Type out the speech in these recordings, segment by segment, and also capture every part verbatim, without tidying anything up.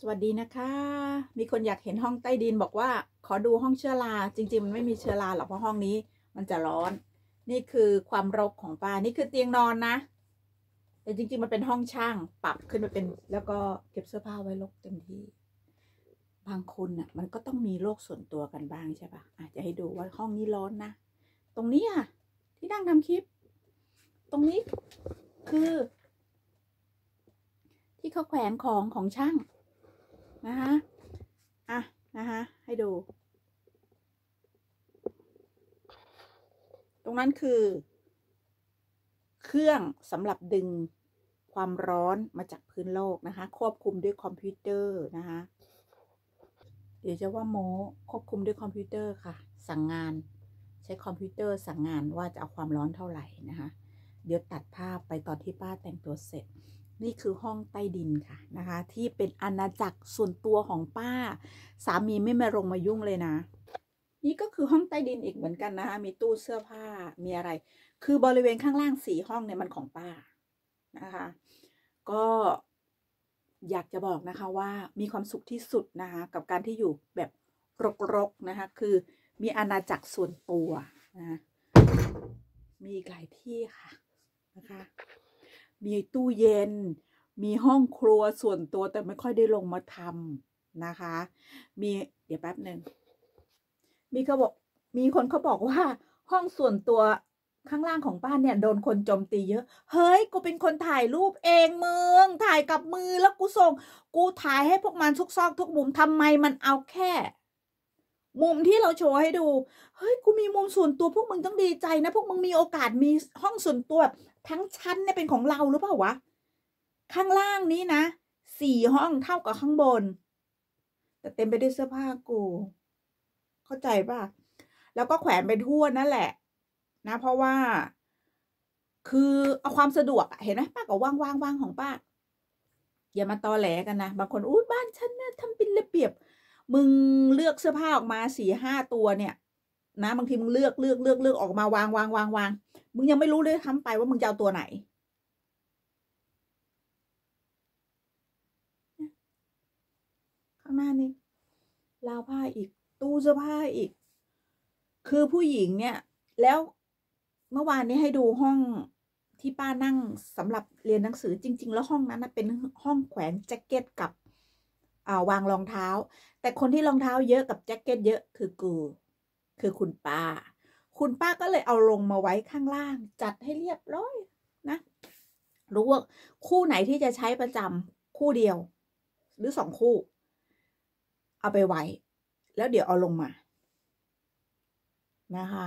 วัสดีนะคะ มีคนอยากเห็นห้องใต้ดินบอกว่าขอดูห้องเชื้อราจริงๆมันไม่มีเชื้อราหรอกเพราะห้องนี้มันจะร้อนนี่คือความรกของป้านี่คือเตียงนอนนะแต่จริงๆมันเป็นห้องช่างปรับขึ้นมาเป็นแล้วก็เก็บเสื้อผ้าไว้รกเต็มที่บางคนน่ะมันก็ต้องมีโรคส่วนตัวกันบ้างใช่ปะอาจจะให้ดูว่าห้องนี้ร้อนนะตรงนี้อ่ะที่นั่งทำคลิปตรงนี้คือที่เขาแขวนของของช่างนะคะอ่ะนะคะให้ดูตรงนั้นคือเครื่องสำหรับดึงความร้อนมาจากพื้นโลกนะคะควบคุมด้วยคอมพิวเตอร์นะคะเดี๋ยวจะว่าโม้ควบคุมด้วยคอมพิวเตอร์ค่ะสั่งงานใช้คอมพิวเตอร์สั่งงานว่าจะเอาความร้อนเท่าไหร่นะคะเดี๋ยวตัดภาพไปตอนที่ป้าแต่งตัวเสร็จนี่คือห้องใต้ดินค่ะนะคะที่เป็นอาณาจักรส่วนตัวของป้าสามีไม่มาลงมายุ่งเลยนะนี่ก็คือห้องใต้ดินอีกเหมือนกันนะคะมีตู้เสื้อผ้ามีอะไรคือบริเวณข้างล่างสี่ห้องเนี่ยมันของป้านะคะก็อยากจะบอกนะคะว่ามีความสุขที่สุดนะคะกับการที่อยู่แบบรกๆนะคะคือมีอาณาจักรส่วนตัวนะมีอีกหลายที่ค่ะนะคะมีตู้เย็นมีห้องครัวส่วนตัวแต่ไม่ค่อยได้ลงมาทำนะคะมีเดี๋ยวแป๊บหนึ่งมีเขาบอกมีคนเขาบอกว่าห้องส่วนตัวข้างล่างของป้าเนี่ยโดนคนโจมตีเยอะเฮ้ยกูเป็นคนถ่ายรูปเองมึงถ่ายกับมือแล้วกูส่งกูถ่ายให้พวกมันทุกซอกทุกมุมทำไมมันเอาแค่มุมที่เราโชว์ให้ดูเฮ้ยกูมีมุมส่วนตัวพวกมึงต้องดีใจนะพวกมึงมีโอกาสมีห้องส่วนตัวทั้งชั้นเนี่ยเป็นของเราหรือเปล่าวะข้างล่างนี้นะสี่ห้องเท่ากับข้างบนแต่เต็มไปด้วยเสื้อผ้ากูเข้าใจป่ะแล้วก็แขวนไปทั่วนั่นแหละนะเพราะว่าคือเอาความสะดวกเห็นไหมป้าก็ว่างว่างว่างของป้าอย่ามาตอแหลกันนะบางคนอุ้ยบ้านฉันเนี่ยทำเป็นระเบียบมึงเลือกเสื้อผ้าออกมาสี่ห้าตัวเนี่ยนะบางทีมึงเลือกเลือกเลือกเลือกออกมาวางวางวางวางมึงยังไม่รู้เลยทำไปว่ามึงจะเอาตัวไหนข้างหน้านี่ราวผ้าอีกตู้เสื้อผ้าอีกคือผู้หญิงเนี่ยแล้วเมื่อวานนี้ให้ดูห้องที่ป้านั่งสำหรับเรียนหนังสือจริงๆแล้วห้องนั้นนะเป็นห้องแขวนแจ็คเก็ตกับอ่าวางรองเท้าแต่คนที่รองเท้าเยอะกับแจ็คเก็ตเยอะคือกูคือคุณป้าคุณป้าก็เลยเอาลงมาไว้ข้างล่างจัดให้เรียบร้อยนะรู้ว่าคู่ไหนที่จะใช้ประจำคู่เดียวหรือสองคู่เอาไปไว้แล้วเดี๋ยวเอาลงมานะคะ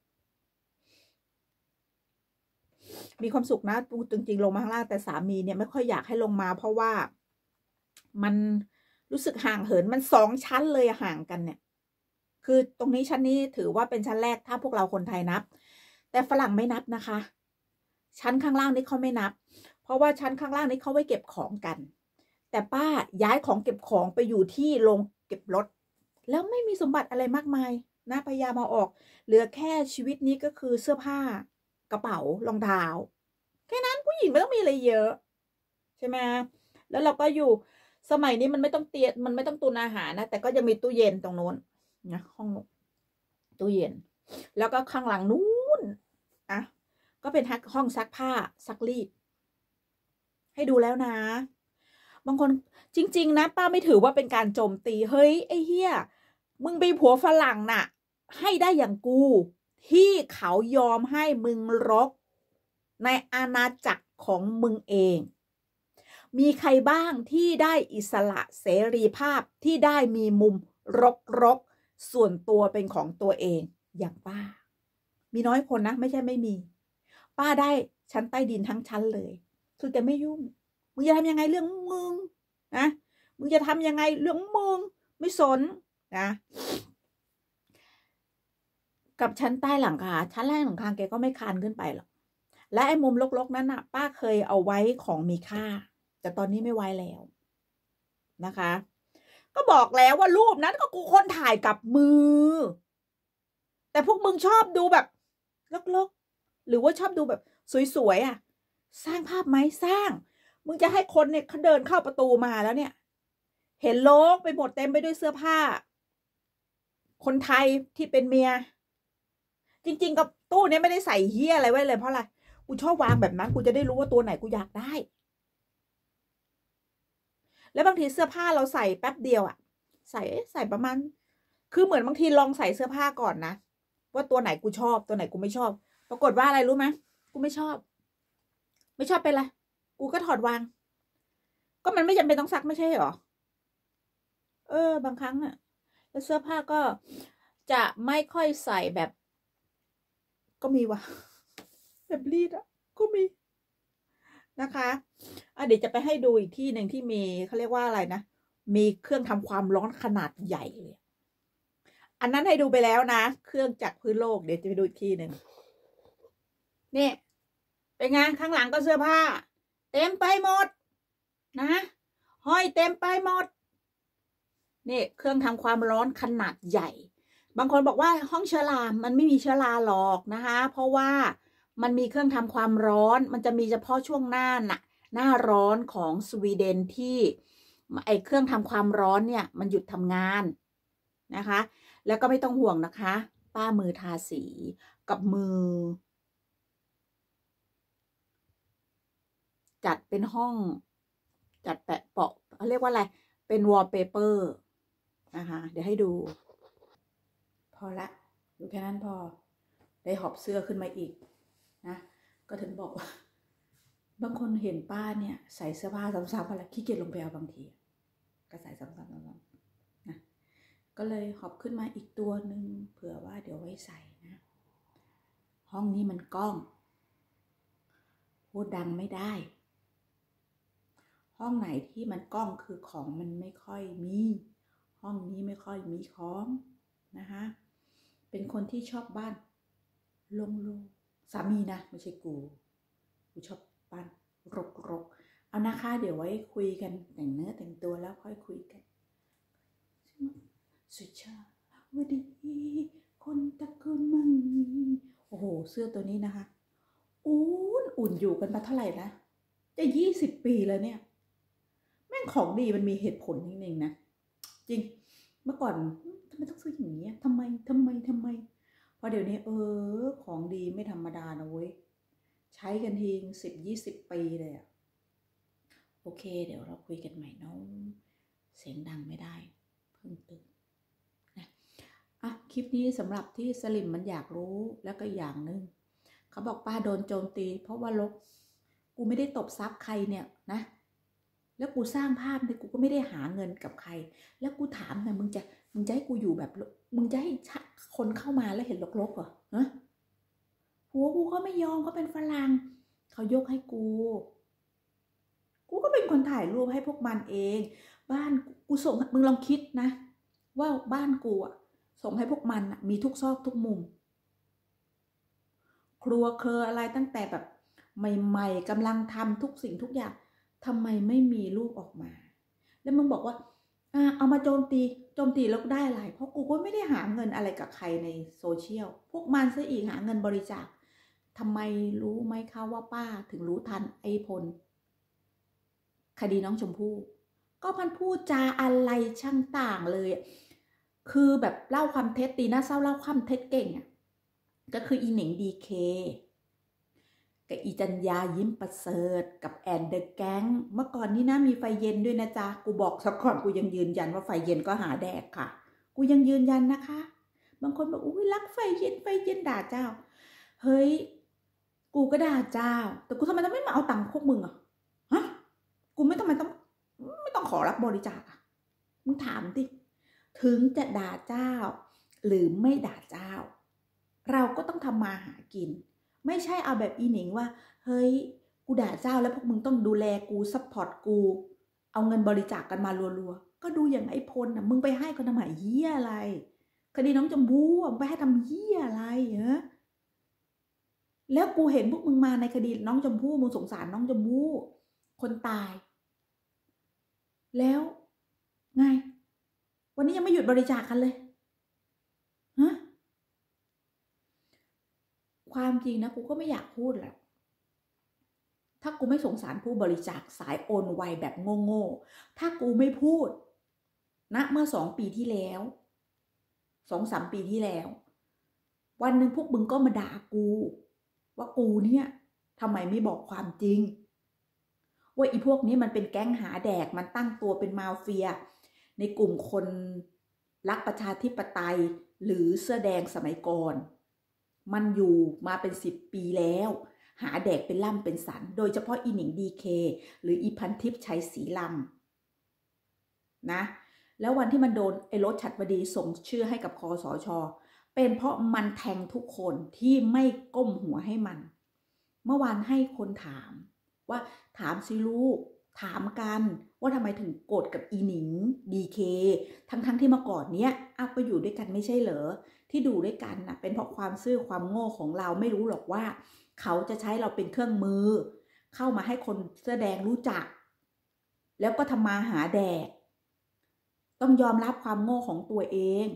มีความสุขนะจริงๆลงมาข้างล่างแต่สามีเนี่ยไม่ค่อยอยากให้ลงมาเพราะว่ามันรู้สึกห่างเหินมันสองชั้นเลยห่างกันเนี่ยคือตรงนี้ชั้นนี้ถือว่าเป็นชั้นแรกถ้าพวกเราคนไทยนับแต่ฝรั่งไม่นับนะคะชั้นข้างล่างนี้เขาไม่นับเพราะว่าชั้นข้างล่างนี้เขาไว้เก็บของกันแต่ป้าย้ายของเก็บของไปอยู่ที่โรงเก็บรถแล้วไม่มีสมบัติอะไรมากมายนะพยายามเอาออกเหลือแค่ชีวิตนี้ก็คือเสื้อผ้ากระเป๋ารองเท้าแค่นั้นผู้หญิงไม่ต้องมีอะไรเยอะใช่ไหมแล้วเราก็อยู่สมัยนี้มันไม่ต้องเตียมันไม่ต้องตุนอาหารนะแต่ก็ยังมีตู้เย็นตรงโน้นนะห้องตู้เย็นแล้วก็ข้างหลังนู้นอ่ะก็เป็นห้องซักผ้าซักรีดให้ดูแล้วนะบางคนจริงๆนะป้าไม่ถือว่าเป็นการโจมตีเฮ้ยไอ้เหี้ยมึงไปผัวฝรั่งน่ะให้ได้อย่างกูที่เขายอมให้มึงรกในอาณาจักรของมึงเองมีใครบ้างที่ได้อิสระเสรีภาพที่ได้มีมุมรกๆส่วนตัวเป็นของตัวเองอย่างป้ามีน้อยคนนะไม่ใช่ไม่มีป้าได้ชั้นใต้ดินทั้งชั้นเลยคือแกไม่ยุ่งมึงจะทำยังไงเรื่องมึงนะมึงจะทำยังไงเรื่องมึงไม่สนนะกับชั้นใต้หลังคาชั้นแรกหลังคาแกก็ไม่คานขึ้นไปหรอกและไอ้มุมรกๆนั้นน่ะป้าเคยเอาไว้ของมีค่าแต่ตอนนี้ไม่ไว้แล้วนะคะก็บอกแล้วว่ารูปนั้นก็กูคนถ่ายกับมือแต่พวกมึงชอบดูแบบรกๆหรือว่าชอบดูแบบสวยๆอ่ะสร้างภาพไหมสร้างมึงจะให้คนเนี่ยเขาเดินเข้าประตูมาแล้วเนี่ยเห็นโลกไปหมดเต็มไปด้วยเสื้อผ้าคนไทยที่เป็นเมียจริงๆกับตู้นี้ไม่ได้ใส่เฮียอะไรไว้เลยเพราะอะไรกูชอบวางแบบนั้นกูจะได้รู้ว่าตัวไหนกูอยากได้แล้วบางทีเสื้อผ้าเราใส่แป๊บเดียวอะใส่ใส่ประมาณคือเหมือนบางทีลองใส่เสื้อผ้าก่อนนะว่าตัวไหนกูชอบตัวไหนกูไม่ชอบปรากฏว่าอะไรรู้ไหมกูไม่ชอบไม่ชอบเป็นไรกูก็ถอดวางก็มันไม่จำเป็นต้องซักไม่ใช่หรอเออบางครั้งอะแล้วเสื้อผ้าก็จะไม่ค่อยใส่แบบก็มีว่ะแบบรีดอะก็มีนะคะอ่ะเดี๋ยวจะไปให้ดูอีกที่หนึ่งที่มีเขาเรียกว่าอะไรนะมีเครื่องทำความร้อนขนาดใหญ่เลยอันนั้นให้ดูไปแล้วนะเครื่องจักรพื้นโลกเดี๋ยวจะไปดูอีกที่หนึ่งนี่เป็นไงข้างหลังก็เสื้อผ้าเต็มไปหมดนะห้อยเต็มไปหมดนี่เครื่องทำความร้อนขนาดใหญ่บางคนบอกว่าห้องเชื้อรามันไม่มีเชื้อราหรอกนะคะเพราะว่ามันมีเครื่องทำความร้อนมันจะมีเฉพาะช่วงหน้าน่ะหน้าร้อนของสวีเดนที่ไอเครื่องทำความร้อนเนี่ยมันหยุดทำงานนะคะแล้วก็ไม่ต้องห่วงนะคะป้ามือทาสีกับมือจัดเป็นห้องจัดแปะเปาะเขาเรียกว่าอะไรเป็นวอลเปเปอร์นะคะเดี๋ยวให้ดูพอละดูแค่นั้นพอได้หอบเสื้อขึ้นมาอีกนะก็ถึงบอกว่าบางคนเห็นป้าเนี่ยใส่เสื้อผ้าซ้ำๆอะไรขี้เกียจลงไปเอาบางทีก็ใส่ซ้ำๆนะก็เลยหอบขึ้นมาอีกตัวหนึ่งเผื่อว่าเดี๋ยวไว้ใส่นะห้องนี้มันกล้องพูดดังไม่ได้ห้องไหนที่มันกล้องคือของมันไม่ค่อยมีห้องนี้ไม่ค่อยมีของนะคะเป็นคนที่ชอบบ้านโล่งๆสามีนะไม่ใช่กูกูชอบบ้านรกๆเอานะคะเดี๋ยวไว้คุยกันแต่งเนื้อแต่งตัวแล้วค่อยคุยกันสุชาวัสดีคนตะกุนมังมีโอ้โหเสื้อตัวนี้นะคะอุ่นอุ่นอยู่กันมาเท่าไหร่นะจะยี่สิบปีแล้วเนี่ยแม่งของดีมันมีเหตุผลจริงๆนะจริงเมื่อก่อนทำไมต้องซื้ออย่างนี้ทำไมทำไมทำไมพอเดี๋ยวนี้เออของดีไม่ธรรมดานะเว้ยใช้กันทีสิบยี่สิบปีเลยอะโอเคเดี๋ยวเราคุยกันใหม่เนาะเสียงดังไม่ได้เพิ่งตื่นนะอ่ะคลิปนี้สำหรับที่สลิมมันอยากรู้แล้วก็อย่างนึงเขาบอกป้าโดนโจมตีเพราะว่าลบกูไม่ได้ตบซับใครเนี่ยนะแล้วกูสร้างภาพเนี่ยกูก็ไม่ได้หาเงินกับใครแล้วกูถามนะมึงจะมึงจะให้กูอยู่แบบมึงจะให้คนเข้ามาแล้วเห็นลกๆเหรอฮะหัวกูก็ไม่ยอมเขาเป็นฝรั่งเขายกให้กูกูก็เป็นคนถ่ายรูปให้พวกมันเองบ้านกูส่งมึงลองคิดนะว่าบ้านกูอะส่งให้พวกมันอะมีทุกซอกทุกมุมครัวเครืออะไรตั้งแต่แบบใหม่ๆกำลังทำทุกสิ่งทุกอย่างทำไมไม่มีรูปออกมาแล้วมึงบอกว่าอ่าเอามาโจมตีโจมตีแล้วได้อะไรเพราะกูก็ไม่ได้หาเงินอะไรกับใครในโซเชียลพวกมันซะอีกหาเงินบริจาคทำไมรู้ไหมคะว่าป้าถึงรู้ทันไอ้พลคดีน้องชมพู่ก็พันพูดจาอะไรช่างต่างเลยคือแบบเล่าความเท็จตีหน้าเศร้าเล่าความเท็จเก่งอ่ะก็คืออีเหน่งดีเคกับอีจัญญายิ้มประเสริฐกับแอนเดอะแก๊งเมื่อก่อนนี้นะมีไฟเย็นด้วยนะจ๊ะกูบอกซะก่อนกูยังยืนยันว่าไฟเย็นก็หาแดกค่ะกูยังยืนยันนะคะบางคนบอกอุ้ยรักไฟเย็นไฟเย็นด่าเจ้าเฮ้ยกูก็ด่าเจ้าแต่กูทำไมต้องไม่มาเอาตังค์พวกมึงอ่ะฮะกูไม่ต้องไม่ต้องไม่ต้องขอรับบริจาคอ่ะมึงถามดิถึงจะด่าเจ้าหรือไม่ด่าเจ้าเราก็ต้องทำมาหากินไม่ใช่เอาแบบอีหนิงว่าเฮ้ยกูด่าเจ้าแล้วพวกมึงต้องดูแลกูซัพพอร์ตกูเอาเงินบริจาคกันมารัวๆก็ดูอย่างไอ้พลน่ะมึงไปให้เขาทำไมเหี้ยอะไรคดีน้องชมพู่ไปให้ทำเหี้ยอะไรเหรอแล้วกูเห็นพวกมึงมาในคดีน้องชมพู่มึงสงสารน้องชมพู่คนตายแล้วไงวันนี้ยังไม่หยุดบริจาคกันเลยฮะความจริงนะกูก็ไม่อยากพูดแหละถ้ากูไม่สงสารผู้บริจาคสายโอนไวแบบโง่ๆถ้ากูไม่พูดณเมื่อสองปีที่แล้วสองสามปีที่แล้ววันหนึ่งพวกมึงก็มาด่ากูว่ากูเนี่ยทำไมไม่บอกความจริงว่าอีพวกนี้มันเป็นแก๊งหาแดกมันตั้งตัวเป็นมาเฟียในกลุ่มคนรักประชาธิปไตยหรือเสื้อแดงสมัยก่อนมันอยู่มาเป็นสิบปีแล้วหาแดกเป็นล่ำเป็นสันโดยเฉพาะอีหนิงดีเคหรืออีพันทิพย์ชัยศรีลำนะแล้ววันที่มันโดนไอ้รถฉัตรวดีส่งชื่อให้กับคอสช.เป็นเพราะมันแทงทุกคนที่ไม่ก้มหัวให้มันเมื่อวานให้คนถามว่าถามสิลูกถามกันว่าทำไมถึงโกรธกับอีหนิงดีเคทั้งๆ ท, ที่เมื่อก่อนเนี้ยอ้าวก็อยู่ด้วยกันไม่ใช่เหรอที่ดูด้วยกันนะเป็นเพราะความซื่อความโง่ของเราไม่รู้หรอกว่าเขาจะใช้เราเป็นเครื่องมือเข้ามาให้คนเสื้อแดงรู้จักแล้วก็ทำมาหาแดกต้องยอมรับความโง่ของตัวเอง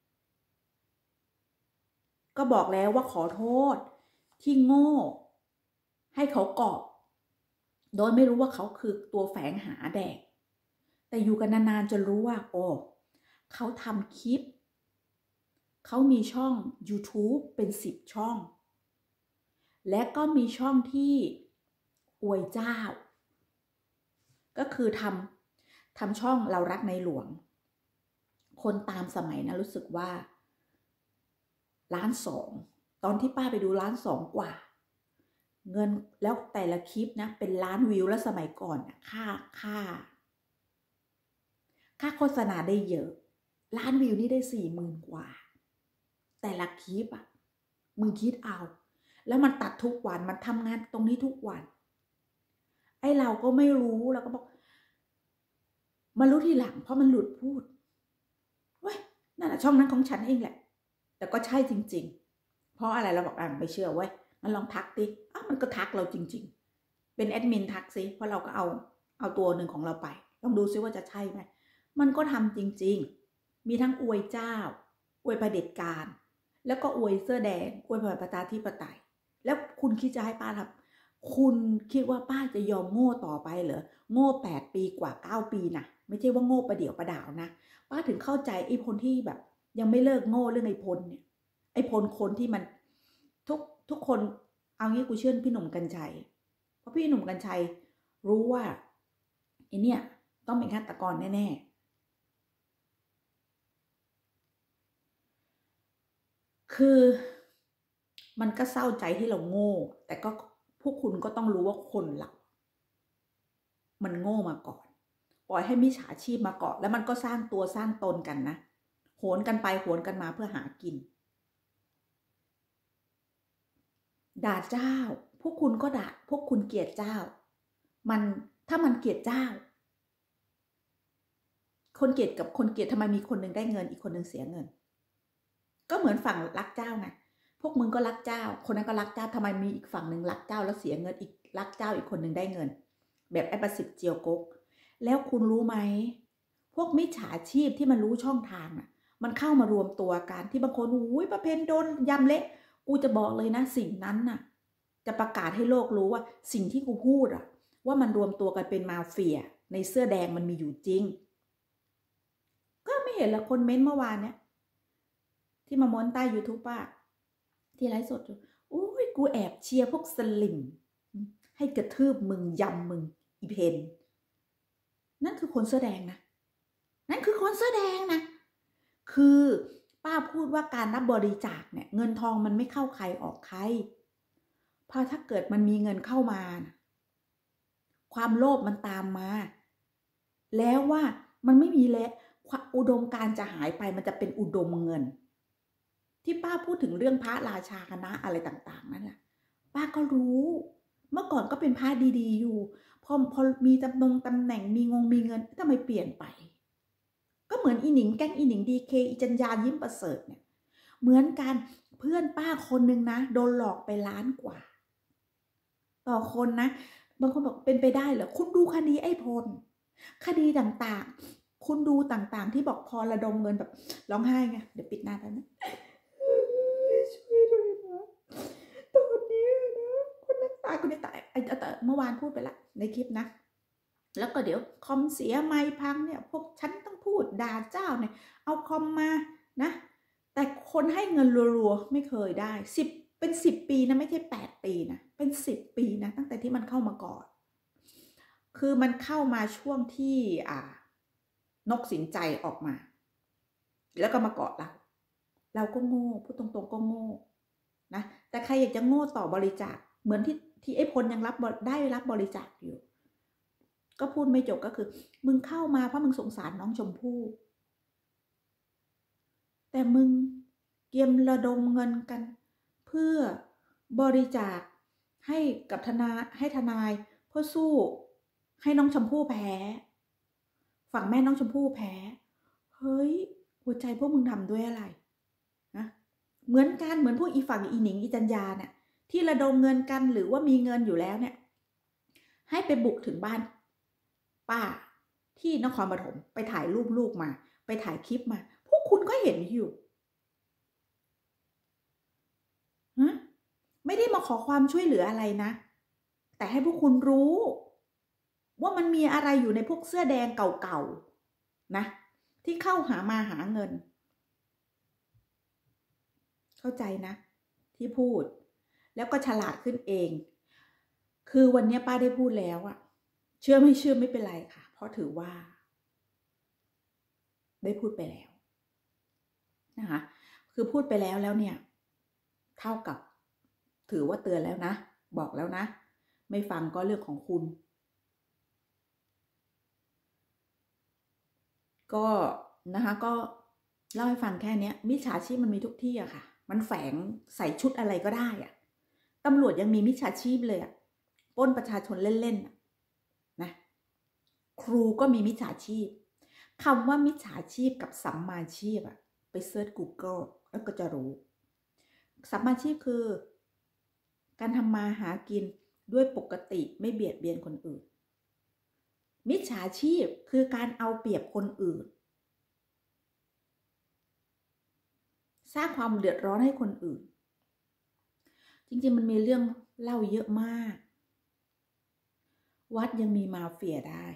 ก็บอกแล้วว่าขอโทษที่โง่ให้เขาเกาะโดยไม่รู้ว่าเขาคือตัวแฝงหาแดกแต่อยู่กันนานๆจนรู้ว่าโอ้เขาทำคลิปเขามีช่อง YouTube เป็นสิบช่องและก็มีช่องที่อวยเจ้าก็คือทำทำช่องเรารักในหลวงคนตามสมัยนะรู้สึกว่าล้านสองตอนที่ป้าไปดูล้านสองกว่าเงินแล้วแต่ละคลิปนะเป็นล้านวิวแล้วสมัยก่อนนะค่าค่าค่าโฆษณาได้เยอะล้านวิวนี่ได้สี่หมื่นกว่าแต่ละคลิปอ่ะมึงคิดเอาแล้วมันตัดทุกวันมันทำงานตรงนี้ทุกวันไอ้เราก็ไม่รู้แล้วก็บอกมารู้ทีหลังเพราะมันหลุดพูดเว้ยนั่นแหละช่องนั้นของฉันเองแหละแต่ก็ใช่จริงๆเพราะอะไรเราบอกอ่ะไม่เชื่อเว้ยมันลองทักดิอ้าวมันก็ทักเราจริงๆเป็นแอดมินทักซิเพราะเราก็เอาเอาตัวหนึ่งของเราไปลองดูซิว่าจะใช่ไหมมันก็ทำจริงๆมีทั้งอวยเจ้าอวยเผด็จการแล้วก็อวยเสื้อแดงอวยประชาธิปไตยแล้วคุณคิดจะให้ป้าทำคุณคิดว่าป้าจะยอมโง่ต่อไปเหรอโง่แปดปีกว่าเก้าปีนะไม่ใช่ว่าโง่ประเดี๋ยวประดาวนะป้าถึงเข้าใจไอ้พลที่แบบยังไม่เลิกโง่เรื่องไอ้พลเนี่ยไอ้พลคนที่มันทุกทุกคนเอางี้กูเชื่อพี่หนุ่มกรรชัยเพราะพี่หนุ่มกรรชัยรู้ว่าไอ้เนี่ยต้องเป็นฆาตกรแน่ๆคือมันก็เศร้าใจที่เราโง่แต่ก็พวกคุณก็ต้องรู้ว่าคนเรามันโง่มาก่อนปล่อยให้มิจฉาชีพมาเกาะแล้วมันก็สร้างตัวสร้างตนกันนะโหนกันไปโหนกันมาเพื่อหากินด่าเจ้าพวกคุณก็ด่าพวกคุณเกลียดเจ้ามันถ้ามันเกลียดเจ้าคนเกลียดกับคนเกลียดทำไมมีคนหนึ่งได้เงินอีกคนหนึ่งเสียเงินก็เหมือนฝั่งรักเจ้าไงพวกมึงก็รักเจ้าคนนั้นก็รักเจ้าทำไมมีอีกฝั่งหนึ่งรักเจ้าแล้วเสียเงินอีกรักเจ้าอีกคนหนึ่งได้เงินแบบไอ้ประสิทธิ์เจียวกกแล้วคุณรู้ไหมพวกมิจฉาชีพที่มันรู้ช่องทางน่ะมันเข้ามารวมตัวกันที่บางคนอุ้ยประเพณโดนยำเละกูจะบอกเลยนะสิ่งนั้นน่ะจะประกาศให้โลกรู้ว่าสิ่งที่กูพูดอะว่ามันรวมตัวกันเป็นมาเฟียในเสื้อแดงมันมีอยู่จริงก็ไม่เห็นละคนเม้นเมื่อวานเนี้ยที่มาม้วนใต้ YouTube ป้าที่ไลฟ์สดอยู่อุ้ยกูแอบเชียร์พวกสลิมให้กระทืบมึงยำมึงอีเพนนั่นคือคนเสื้อแดงนะนั่นคือคนเสื้อแดงนะคือป้าพูดว่าการรับบริจาคเนี่ยเงินทองมันไม่เข้าใครออกใครเพราะถ้าเกิดมันมีเงินเข้ามานะความโลภมันตามมาแล้วว่ามันไม่มีแล้วอุดมการจะหายไปมันจะเป็นอุดมเงินที่ป้าพูดถึงเรื่องพระราชาคณะอะไรต่างๆนั่นแหละป้าก็รู้เมื่อก่อนก็เป็นพระดีๆอยู่พอพอมีตำแหน่งตำแหน่งมีงงมีเงินทำไมเปลี่ยนไปก็เหมือนอีหนิงแก๊งอีหนิงดีเคอีจัญญายิ้มประเสริฐเนี่ยเหมือนกันเพื่อนป้าคนนึงนะโดนหลอกไปล้านกว่าต่อคนนะบางคนบอกเป็นไปได้เหรอคุณดูคดีไอ้พลคดีต่างๆคุณดูต่างๆที่บอกพอระดมเงินแบบร้องไห้ไงเดี๋ยวปิดหน้าแป๊บนึงช่วยด้วยนะตอนนี้นะคนนั้นตายคนนี้ตายไอ้เมื่อวานพูดไปละในคลิปนะแล้วก็เดี๋ยวคอมเสียไมค์พังเนี่ยพวกฉันต้องพูดด่าเจ้าเนี่ยเอาคอมมานะแต่คนให้เงินรัวๆไม่เคยได้สิบเป็นสิบปีนะไม่ใช่แปดปีนะเป็นสิบปีนะตั้งแต่ที่มันเข้ามาก่อนคือมันเข้ามาช่วงที่อ่านกสินใจออกมาแล้วก็มาเกาะเราเราก็โง่พูดตรงๆก็โง่นะแต่ใครอยากจะโง่ต่อบริจาคเหมือนที่ที่ไอ้พลยังรับได้รับบริจาคอยู่ก็พูดไม่จบก็คือมึงเข้ามาเพราะมึงสงสารน้องชมพู่แต่มึงเกียมระดมเงินกันเพื่อบริจาคให้กับทนายให้ทนายเพื่อสู้ให้น้องชมพู่แพ้ฝั่งแม่น้องชมพู่แพ้เฮ้ยหัวใจพวกมึงทำด้วยอะไรนะเหมือนกันเหมือนพวกอีฝั่งอีหนิงอีจัญญาเนี่ยที่ระดมเงินกันหรือว่ามีเงินอยู่แล้วเนี่ยให้ไปบุกถึงบ้านป้าที่นครปฐมไปถ่ายรูปลูกมาไปถ่ายคลิปมาพวกคุณก็เห็นอยู่ฮะไม่ได้มาขอความช่วยเหลืออะไรนะแต่ให้พวกคุณรู้ว่ามันมีอะไรอยู่ในพวกเสื้อแดงเก่าๆนะที่เข้าหามาหาเงินเข้าใจนะที่พูดแล้วก็ฉลาดขึ้นเองคือวันนี้ป้าได้พูดแล้วอะเชื่อไม่เชื่อไม่เป็นไรค่ะเพราะถือว่าได้พูดไปแล้วนะคะคือพูดไปแล้วแล้วเนี่ยเท่ากับถือว่าเตือนแล้วนะบอกแล้วนะไม่ฟังก็เรื่องของคุณก็นะคะก็เล่าให้ฟังแค่นี้มิจฉาชีพมันมีทุกที่อะค่ะมันแฝงใส่ชุดอะไรก็ได้อะตำรวจยังมีมิจฉาชีพเลยอะปล้นประชาชนเล่นๆนะครูก็มีมิจฉาชีพคำว่ามิจฉาชีพกับสัมมาชีพอะไปเซิร์ช Google แล้วก็จะรู้สัมมาชีพคือการทำมาหากินด้วยปกติไม่เบียดเบียนคนอื่นมิจฉาชีพคือการเอาเปรียบคนอื่นสร้างความเดือดร้อนให้คนอื่นจริงๆมันมีเรื่องเล่าเยอะมากวัดยังมีมาเฟียได้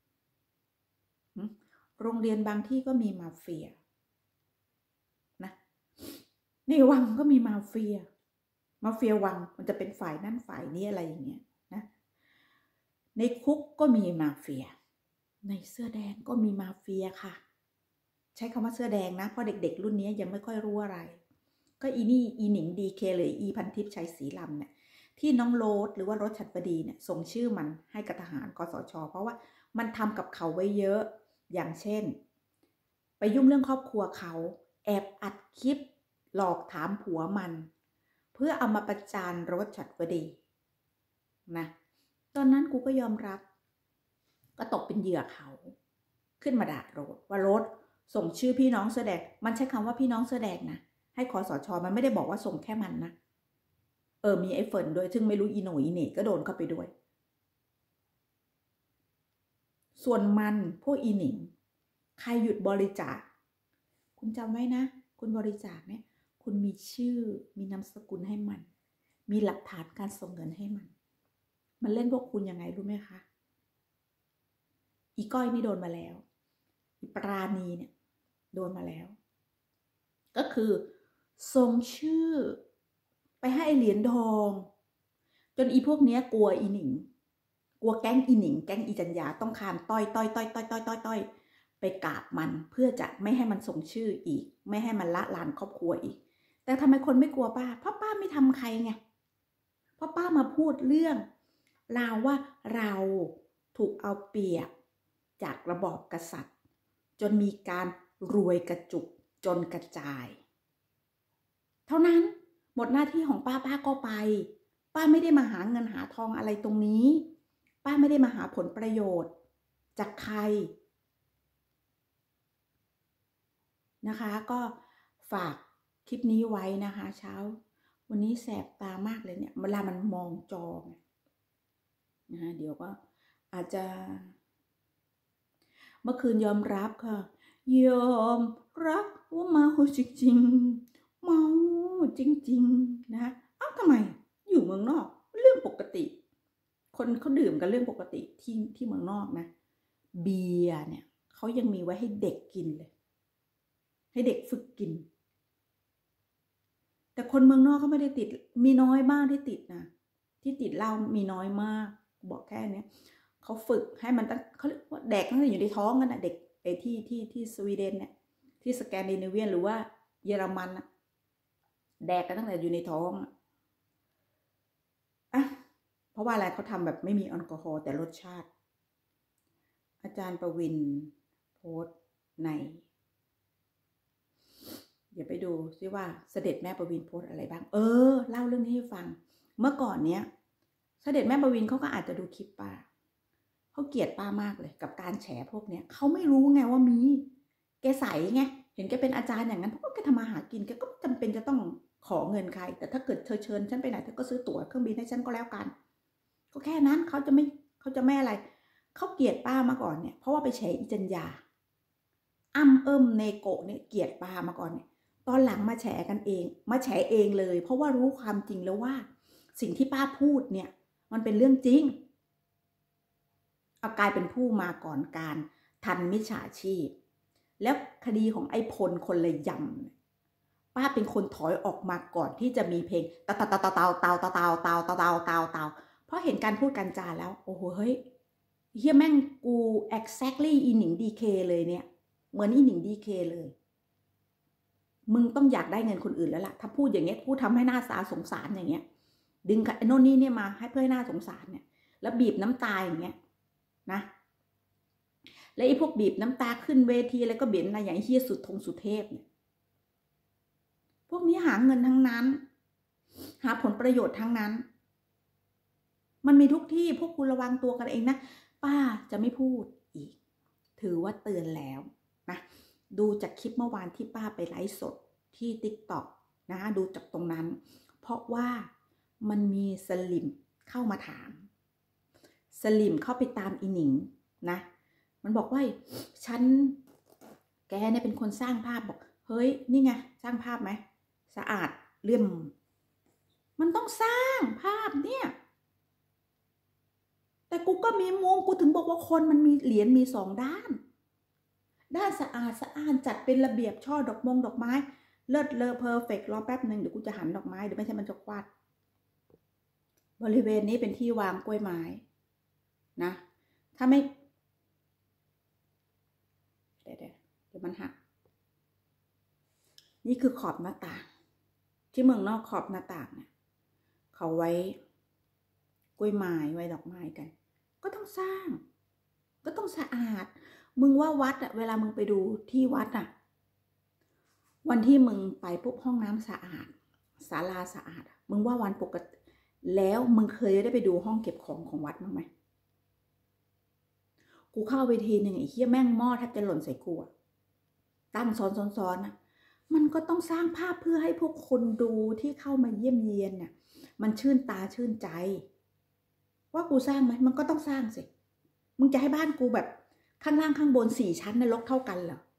โรงเรียนบางที่ก็มีมาเฟียนะในวังก็มีมาเฟียมาเฟียวังมันจะเป็นฝ่ายนั่นฝ่ายนี้อะไรอย่างเงี้ยนะในคุกก็มีมาเฟียในเสื้อแดงก็มีมาเฟียค่ะใช้คำว่าเสื้อแดงนะเพราะเด็กๆรุ่นนี้ยังไม่ค่อยรู้อะไรก็อีนี่อีหนิงดีเคเลยอีพันทิพย์ชัยศรีลำเนี่ยที่น้องโรสหรือว่ารถฉัตรบดีเนี่ยส่งชื่อมันให้กับทหารกสชเพราะว่ามันทำกับเขาไว้เยอะอย่างเช่นไปยุ่งเรื่องครอบครัวเขาแอบอัดคลิปหลอกถามผัวมันเพื่อเอามาประจานรถฉัตรบดีนะตอนนั้นกูก็ยอมรับก็ตกเป็นเหยื่อเขาขึ้นมาด่ารถว่ารถส่งชื่อพี่น้องเสื้อแดงมันใช้คำว่าพี่น้องเสื้อแดงนะให้คสชมันไม่ได้บอกว่าส่งแค่มันนะเออมีไอ้เฟิร์นด้วยซึ่งไม่รู้อีโหนอีเหน่ก็โดนเข้าไปด้วยส่วนมันพวกอีหนิงใครหยุดบริจาคคุณจำไว้นะคุณบริจาคเนี่ยคุณมีชื่อมีนามสกุลให้มันมีหลักฐานการส่งเงินให้มันมันเล่นพวกคุณยังไงรู้ไหมคะอีก้อยนี่โดนมาแล้วอีปราณีเนี่ยโดนมาแล้วก็คือส่งชื่อไปให้เหรียญทองจนอีพวกเนี้ยกลัวอีหนิงกลัวแก๊งอีหนิงแก๊งอีจัญญาต้องคานต้อยต้อยต้อยต้อยต้อยต้อยต้อยไปกราบมันเพื่อจะไม่ให้มันส่งชื่ออีกไม่ให้มันละลานครอบครัวอีกแต่ทำไมคนไม่กลัวป้าเพราะป้าไม่ทำใครไงเพราะป้ามาพูดเรื่องราวว่าเราถูกเอาเปรียบจากระบอบกษัตริย์จนมีการรวยกระจุกจนกระจายเท่านั้นหมดหน้าที่ของป้าป้าก็ไปป้าไม่ได้มาหาเงินหาทองอะไรตรงนี้ป้าไม่ได้มาหาผลประโยชน์จากใครนะคะก็ฝากคลิปนี้ไว้นะคะเช้าวันนี้แสบตามากเลยเนี่ยเวลามันมองจอนะเดี๋ยวก็อาจจะเมื่อคืนยอมรับค่ะยอมรับว่าเมาจริงๆเมาจริงๆนะคะอ้าวทำไมอยู่เมืองนอกเรื่องปกติคนเขาดื่มกันเรื่องปกติที่ที่เมืองนอกนะเบียร์เนี่ยเขายังมีไว้ให้เด็กกินเลยให้เด็กฝึกกินแต่คนเมืองนอกเขาไม่ได้ติดมีน้อยมากที่ติดนะที่ติดเหล้ามีน้อยมากบอกแค่นี้เขาฝึกให้มันตั้งเขาเรียกว่าแดกตั้งแต่อยู่ในท้องกันนะเด็กไอ้ที่ที่ที่สวีเดนเนี่ยที่สแกนดิเนเวียนหรือว่าเยอรมันนะแดกกันตั้งแต่อยู่ในท้องอ่ะเพราะว่าอะไรเขาทำแบบไม่มีแอลกอฮอล์แต่รสชาติอาจารย์ประวินโพสต์ในเดี๋ยวไปดูซิว่าเสด็จแม่ประวินโพสต์อะไรบ้างเออเล่าเรื่องนี้ให้ฟังเมื่อก่อนเนี้ยเสด็จแม่ประวินเขาก็อาจจะดูคลิปป้าเขาเกลียดป้ามากเลยกับการแฉพวกเนี้ยเขาไม่รู้ไงว่ามีแกใสไงเห็นแกเป็นอาจารย์อย่างนั้นเพราะว่าแกทำมาหากินแกก็จำเป็นจะต้องขอเงินใครแต่ถ้าเกิดเธอเชิญฉันไปไหนเธอก็ซื้อตั๋วเครื่องบินให้ฉันก็แล้วกันก็แค่นั้นเขาจะไม่เขาจะไม่อะไรเขาเกลียดป้ามาก่อนเนี่ยเพราะว่าไปแฉอิจัญญาอ้ำเอิมเนโกะเนี่ยเกลียดป้ามาก่อนเนี่ยตอนหลังมาแฉกันเองมาแฉเองเลยเพราะว่ารู้ความจริงแล้วว่าสิ่งที่ป้าพูดเนี่ยมันเป็นเรื่องจริงเอากลายเป็นผู้มาก่อนการทันมิจฉาชีพแล้วคดีของไอ้พลคนละยำป้าเป็นคนถอยออกมาก่อนที่จะมีเพลงตาตาตาตาตาตาตาตาตาตาตาตาตาเพราะเห็นการพูดการจาแล้วโอ้โหเฮ้ยเฮียแม่งกู exactly อีหนิงดีเคเลยเนี่ยเหมือนอีหนิงดีเคเลยมึงต้องอยากได้เงินคนอื่นแล้วล่ะถ้าพูดอย่างเงี้ยพูดทำให้หน้าตาสงสารอย่างเงี้ยดึงไอ้โน่นนี่เนี่ยมาให้เพื่อให้หน้าสงสารเนี่ยแล้วบีบน้ำตาอย่างเงี้ยนะแล้วไอ้พวกบีบน้ำตาขึ้นเวทีแล้วก็เบียดอะไรอย่างเฮียสุดทงสุเทพเนี่ยพวกนี้หาเงินทั้งนั้นหาผลประโยชน์ทั้งนั้นมันมีทุกที่พวกคุณระวังตัวกันเองนะป้าจะไม่พูดอีกถือว่าเตือนแล้วนะดูจากคลิปเมื่อวานที่ป้าไปไลฟ์สดที่ ติ๊กต็อก นะดูจากตรงนั้นเพราะว่ามันมีสลิมเข้ามาถามสลิมเข้าไปตามอีหนิงนะมันบอกว่าฉันแกเนี่ยเป็นคนสร้างภาพบอกเฮ้ยนี่ไงสร้างภาพไหมสะอาดเลี่ยมมันต้องสร้างภาพเนี่ยแต่กูก็มีมุมกูถึงบอกว่าคนมันมีเหรียญมีสองด้านด้านสะอาดสะอ้านจัดเป็นระเบียบช่อดอกมงดอกไม้เลิศเลอเพอร์เฟกต์รอแป๊บหนึ่งเดี๋ยวกูจะหันดอกไม้เดี๋ยวไม่ใช่มันจะควัดบริเวณนี้เป็นที่วางกล้วยไม้นะถ้าไม่เดี๋ยวเดี๋ยวเดี๋ยวมันหักนี่คือขอบหน้าต่างที่เมืองนอกขอบหน้าต่างเนี่ยเขาไว้กล้วยไม้ไว้ดอกไม้กันก็ต้องสร้างก็ต้องสะอาดมึงว่าวัดอะเวลามึงไปดูที่วัดอะวันที่มึงไปปุ๊บห้องน้ำสะอาดศาลาสะอาดมึงว่าวันปกติแล้วมึงเคยได้ไปดูห้องเก็บของของวัดมั้งไหมกูเข้าไปทีหนึ่งไอ้เหี้ยแม่งหม้อแทบจะหล่นใส่กูอะตั้งซ้อนซ้อนซ้อนนะมันก็ต้องสร้างภาพเพื่อให้พวกคนดูที่เข้ามาเยี่ยมเยียนน่ะมันชื่นตาชื่นใจว่ากูสร้างไหมมันก็ต้องสร้างสิมึงจะให้บ้านกูแบบข้างล่างข้างบนสี่ชั้นในรกเท่ากันเหรอ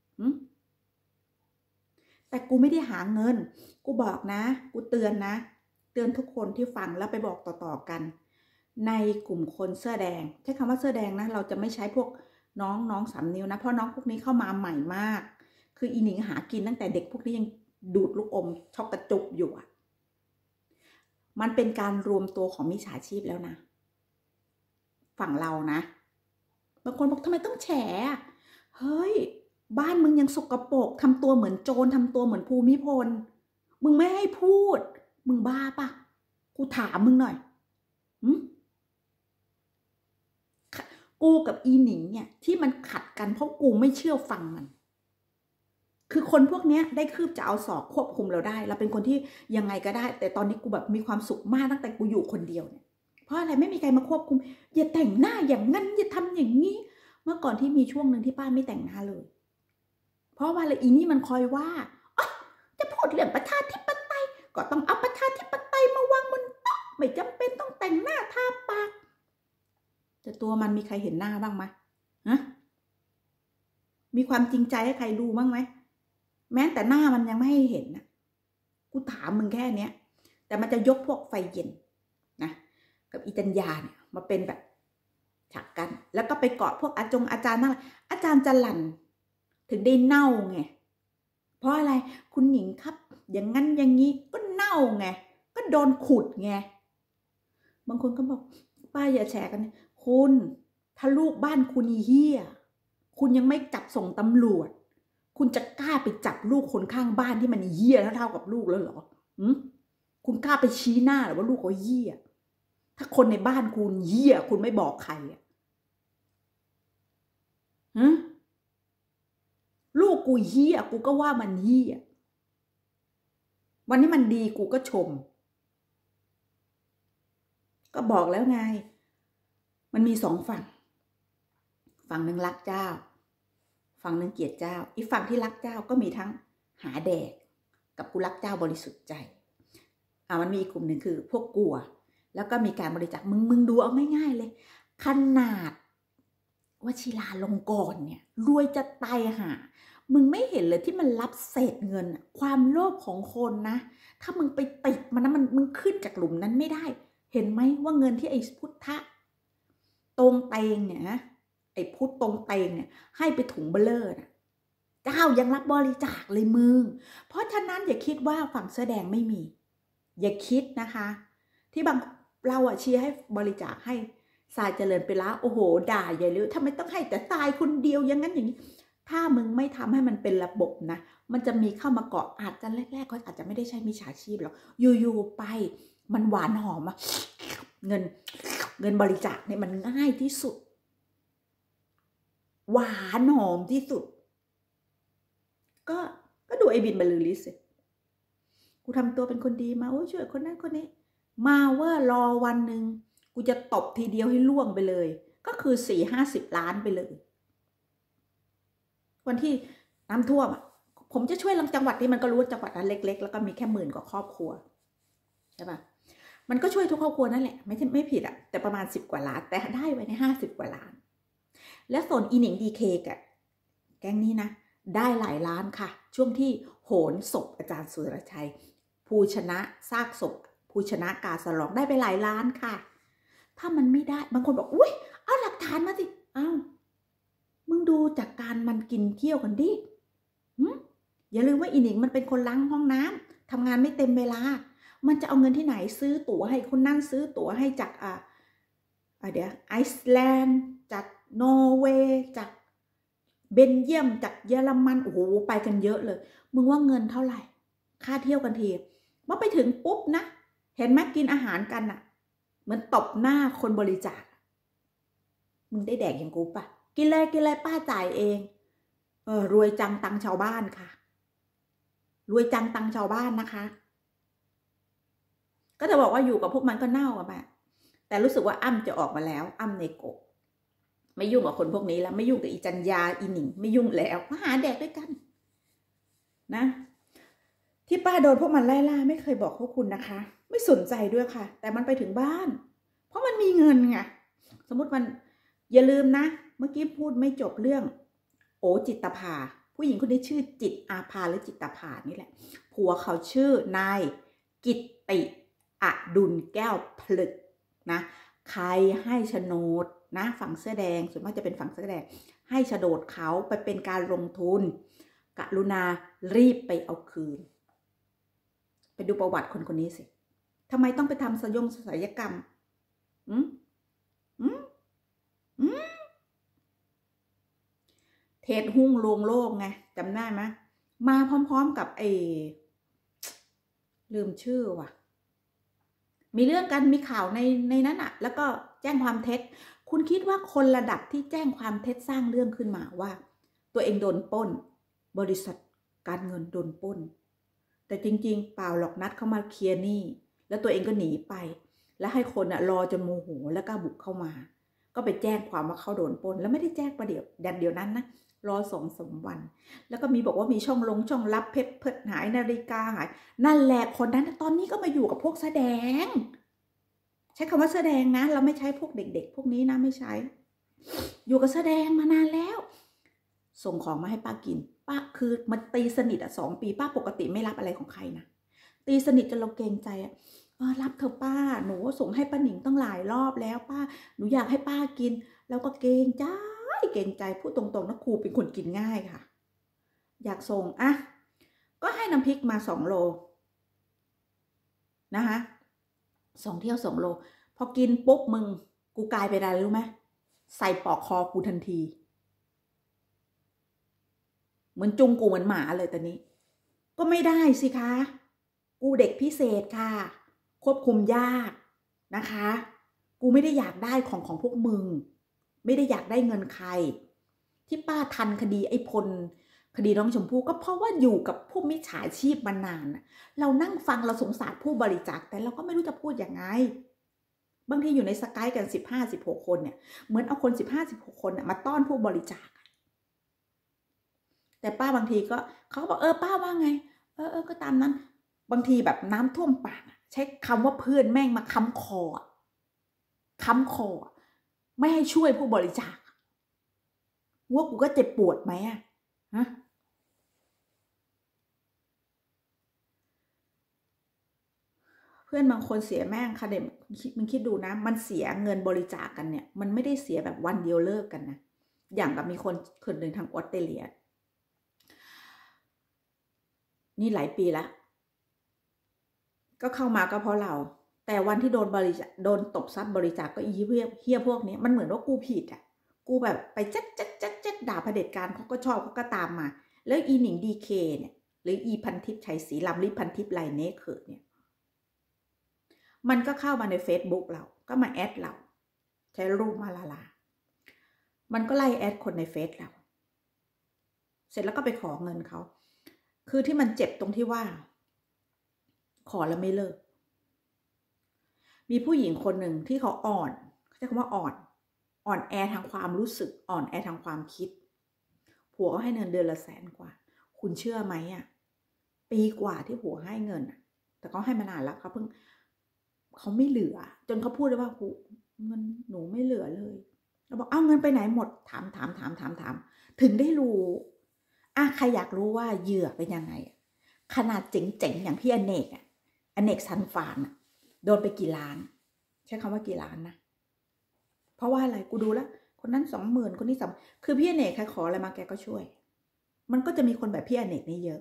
แต่กูไม่ได้หาเงินกูบอกนะกูเตือนนะเตือนทุกคนที่ฟังแล้วไปบอกต่อๆกันในกลุ่มคนเสื้อแดงใช้คำว่าเสื้อแดงนะเราจะไม่ใช้พวกน้องน้องสามนิ้วนะเพราะน้องพวกนี้เข้ามาใหม่มากคืออีหนิงหากินตั้งแต่เด็กพวกนี้ยังดูดลูกอมช็อกกระจุกอยู่อ่ะมันเป็นการรวมตัวของมิจฉาชีพแล้วนะฝั่งเรานะบางคนบอกทำไมต้องแฉเฮ้ยบ้านมึงยังสกปรกทำตัวเหมือนโจรทำตัวเหมือนภูมิพลมึงไม่ให้พูดมึงบ้าปะกูถามมึงหน่อยกูกับอีหนิงเนี่ยที่มันขัดกันเพราะกูไม่เชื่อฟังมันคือคนพวกนี้ได้คืบจะเอาศอกควบคุมเราได้เราเป็นคนที่ยังไงก็ได้แต่ตอนนี้กูแบบมีความสุขมากตั้งแต่กูอยู่คนเดียวเนี่ยเพราะอะไรไม่มีใครมาควบคุมอย่าแต่งหน้าอย่างนั้นอย่าทำอย่างนี้เมื่อก่อนที่มีช่วงหนึ่งที่ป้าไม่แต่งหน้าเลยเพราะว่าอะไรอีนี่มันคอยว่าจะพูดเรื่องประชาธิปไตยก็ต้องเอาประชาธิปไตยมาวางบนโต๊ะไม่จำเป็นต้องแต่งหน้าทาปากแต่ตัวมันมีใครเห็นหน้าบ้างไหมฮะมีความจริงใจให้ใครดูบ้างไหมแม้แต่หน้ามันยังไม่ให้เห็นนะกูถามมึงแค่เนี้ยแต่มันจะยกพวกไฟเย็นนะกับอีจัญญาเนี่ยมาเป็นแบบฉากกันแล้วก็ไปเกาะพวกอาจงอาจารย์นั่นอาจารย์จรัญถึงได้เน่าไงเพราะอะไรคุณหญิงครับอย่างงั้นอย่างนี้ก็เน่าไงก็โดนขุดไงบางคนก็บอกป้าอย่าแชร์กันคุณถ้าลูกบ้านคุณอีเหี้ยคุณยังไม่จับส่งตำรวจคุณจะกล้าไปจับลูกคนข้างบ้านที่มันเหี้ยเท่ากับลูกแล้วเหรอหืมคุณกล้าไปชี้หน้าหรือว่าลูกเขาเหี้ยถ้าคนในบ้านคุณเหี้ยคุณไม่บอกใครอ่ะฮะลูกกูเหี้ยกูก็ว่ามันเหี้ยวันนี้มันดีกูก็ชมก็บอกแล้วไงมันมีสองฝั่งฝั่งหนึ่งรักเจ้าฝั่งหนึ่งเกลียดเจ้าอีกฝั่งที่รักเจ้าก็มีทั้งหาแดกกับกูรักเจ้าบริสุทธิ์ใจอ่ามันมีอีกกลุ่มหนึ่งคือพวกกลัวแล้วก็มีการบริจาคมึงมึงดูเอาง่ายๆเลยขนาดวชิราลงกรณ์เนี่ยรวยจะตายห่ามึงไม่เห็นเลยที่มันรับเศษเงินความโลภของคนนะถ้ามึงไปติดมันนะมันมึงขึ้นจากหลุมนั้นไม่ได้เห็นไหมว่าเงินที่ไอ้พุทธะตรงเตงเนี่ยนะไอ้พุทธตรงเตงเนี่ยให้ไปถุงเบลเลอร์นะเจ้ายังรับบริจาคเลยมึงเพราะฉะนั้นอย่าคิดว่าฝั่งเสื้อแดงไม่มีอย่าคิดนะคะที่บางเราอะเชียร์ให้บริจาคให้ทรายเจริญไปแล้วโอ้โหด่าใหญ่เลยทำไมต้องให้แต่ทรายคนเดียวอย่างนั้นอย่างนี้ถ้ามึงไม่ทำให้มันเป็นระบบนะมันจะมีเข้ามาเกาะอาจจะแรกๆเขาอาจจะไม่ได้ใช่มิจฉาชีพหรอกอยู่ๆไปมันหวานหอมอะเงินเงินบริจาคเนี่ยมันง่ายที่สุดหวานหอมที่สุดก็ก็ดูไอ้บินบรรลือฤทธิ์สิกูทำตัวเป็นคนดีมาโอ้ยช่วยคนนั้นคนนี้มาเว่ารอวันหนึ่งกูจะตบทีเดียวให้ล่วงไปเลยก็คือสี่ห้าสิบล้านไปเลยวันที่น้ำท่วมอ่ะผมจะช่วยลังจังหวัดที่มันก็รู้จังหวัดนั้นเล็กๆแล้วก็มีแค่หมื่นกว่าครอบครัวใช่ปะมันก็ช่วยทุกครอบครัวนั่นแหละไม่ใช่ไม่ผิดอ่ะแต่ประมาณสิบกว่าล้านแต่ได้ไว้ในห้าสิบกว่าล้านแล้วส่วนอีหนิงดีเคกับแก๊งนี้นะได้หลายล้านค่ะช่วงที่โหนศพอาจารย์สุรชัยภูชนะซากศพภูชนะกาสลองได้ไปหลายล้านค่ะถ้ามันไม่ได้บางคนบอกอุ้ยเอาหลักฐานมาสิอ้าวมึงดูจากการมันกินเที่ยวกันดิอย่าลืมว่าอีหนิงมันเป็นคนล้างห้องน้ำทำงานไม่เต็มเวลามันจะเอาเงินที่ไหนซื้อตั๋วให้คนนั่นซื้อตั๋วให้จากอ่าเดี๋ยวไอซ์แลนด์จากนอร์เวย์จากเบลเยียมจากเยอรมันโอ้โหไปกันเยอะเลยมึงว่าเงินเท่าไหร่ค่าเที่ยวกันทีเมื่อไปถึงปุ๊บนะเห็นไหมกินอาหารกันอะเหมือนตบหน้าคนบริจาคมึงได้แดกอย่างกูปะกินเลยกินเลยป้าจ่ายเองเออรวยจังตังชาวบ้านค่ะรวยจังตังชาวบ้านนะคะก็จะบอกว่าอยู่กับพวกมันก็เน่าอะแบบแต่รู้สึกว่าอ้ำจะออกมาแล้วอ้ำเนโกะไม่ยุ่งกับคนพวกนี้แล้วไม่ยุ่งกับอีจันยาอีหนิงไม่ยุ่งแล้วมาหาแดกด้วยกันนะที่ป้าโดนพวกมันไล่ล่าไม่เคยบอกพวกคุณนะคะไม่สนใจด้วยค่ะแต่มันไปถึงบ้านเพราะมันมีเงินไงสมมติมันอย่าลืมนะเมื่อกี้พูดไม่จบเรื่องโอจิตภาผู้หญิงคนนี้ชื่อจิตอาภาหรือจิตภานี่แหละผัวเขาชื่อนายกิตติอดุลแก้วผลึกนะใครให้โฉนดนะฝั่งเสื้อแดงส่วนมากจะเป็นฝั่งเสื้อแดงให้โฉนดเขาไปเป็นการลงทุนกรุณารีบไปเอาคืนไปดูประวัติคนคนนี้สิทำไมต้องไปทำสยงศัลยกรรมอืมอืมอืมเทศหุ้งลวงโลกไงจำได้ไหมมาพร้อมๆกับไอ้ลืมชื่อว่ะมีเรื่องกันมีข่าวในในนั้นอะแล้วก็แจ้งความเท็จคุณคิดว่าคนระดับที่แจ้งความเท็จสร้างเรื่องขึ้นมาว่าตัวเองโดนปล้นบริษัทการเงินโดนปล้นแต่จริงๆเปล่าหรอกนัดเข้ามาเคลียร์หนี้แล้วตัวเองก็หนีไปแล้วให้คนอะรอจนโมโหแล้วก็บุกเข้ามาก็ไปแจ้งความว่าเขาโดนปล้นแล้วไม่ได้แจ้งประเดี๋ยวดันเดียวนั้นนะรอสองสามวันแล้วก็มีบอกว่ามีช่องลงช่องลับเพชรเพชรหายนาฬิกาหายนั่นแหละคนนั้นตอนนี้ก็มาอยู่กับพวกแสดงใช้คำว่าแสดงนะเราไม่ใช้พวกเด็กๆพวกนี้นะไม่ใช้อยู่กับแสดงมานานแล้วส่งของมาให้ป้ากินป้าคือมันตีสนิทอ่ะสองปีป้าปกติไม่รับอะไรของใครนะตีสนิทจนเราเกรงใจอ่ะเออรับเถอะป้าหนูส่งให้ป้าหนิงตั้งหลายรอบแล้วป้าหนูอยากให้ป้ากินแล้วก็เกรงใจเกรงใจพูดตรงๆนะครูเป็นคนกินง่ายค่ะอยากส่งอ่ะก็ให้น้ำพริกมาสองโลนะคะสองเที่ยวสองโลพอกินปุ๊บมึงกูกลายเป็นอะไรรู้ไหมใส่ปอกคอกูทันทีเหมือนจุงกูเหมือนหมาเลยตอนนี้ก็ไม่ได้สิคะกูเด็กพิเศษค่ะควบคุมยากนะคะกูไม่ได้อยากได้ของของพวกมึงไม่ได้อยากได้เงินใครที่ป้าทันคดีไอ้พลคดีน้องชมพู่ก็เพราะว่าอยู่กับพวกมิจฉาชีพมานานเรานั่งฟังเราสงสารผู้บริจาคแต่เราก็ไม่รู้จะพูดยังไงบางทีอยู่ในสกายกันสิบห้าสิบหกคนเนี่ยเหมือนเอาคนสิบห้าสิบหกคนมาต้อนผู้บริจาคแต่ป้าบางทีก็เขาก็บอกเออป้าว่าไงเออเออก็ตามนั้นบางทีแบบน้ำท่วมปากใช้คำว่าเพื่อนแม่งมาค้ำคอค้ำคอไม่ให้ช่วยผู้บริจาคว่ากูก็เจ็บปวดไหมอะฮะเพื่อนบางคนเสียแม่งค่ะเด็กมึงคิดดูนะมันเสียเงินบริจาคกันเนี่ยมันไม่ได้เสียแบบวันเดียวเลิกกันนะอย่างกับมีคนคนหนึ่งทางออสเตรเลียนี่หลายปีแล้วก็เข้ามาก็เพราะเราแต่วันที่โดนบริจาคโดนตบซับบริจาคก็อีเหี้ยเหี้ยพวกนี้มันเหมือนว่ากูผิดอ่ะกูแบบไปจัดจัดจัดจัดด่าเผด็จการเขาก็ชอบเขาก็ตามมาแล้วอีหนิงดีเคเนี่ยหรืออีพันทิพย์ชัยศรีลำลิพันทิพย์ไลเนคเขิดเนี่ยมันก็เข้ามาใน Facebook เราก็มาแอดเราใช้รูปมาลาลามันก็ไล่แอดคนในเฟซเราเสร็จแล้วก็ไปขอเงินเขาคือที่มันเจ็บตรงที่ว่าขอแล้วไม่เลิกมีผู้หญิงคนหนึ่งที่เขาอ่อนเขาใช้คำว่าอ่อนอ่อนแอทางความรู้สึกอ่อนแอทางความคิดผัวก็ให้เงินเดือนละแสนกว่าคุณเชื่อไหมอ่ะปีกว่าที่ผัวให้เงินอ่ะแต่เขาให้มานานแล้วเขาเพิ่งเขาไม่เหลือจนเขาพูดเลยว่าหูเงินหนูไม่เหลือเลยเราบอกเอาเงินไปไหนหมดถามถามถามถามถามถึงได้รู้อ่ะใครอยากรู้ว่าเหยื่อเป็นยังไงขนาดเจ๋งๆอย่างพี่อเนกอ่ะอเนกซันฟานอ่ะโดนไปกี่ล้านใช้คำว่ากี่ล้านนะเพราะว่าอะไรกูดูแล้วคนนั้นสองหมื่นคนนี้สามคือพี่อเนกใครขออะไรมาแกก็ช่วยมันก็จะมีคนแบบพี่อเนกนี่เยอะ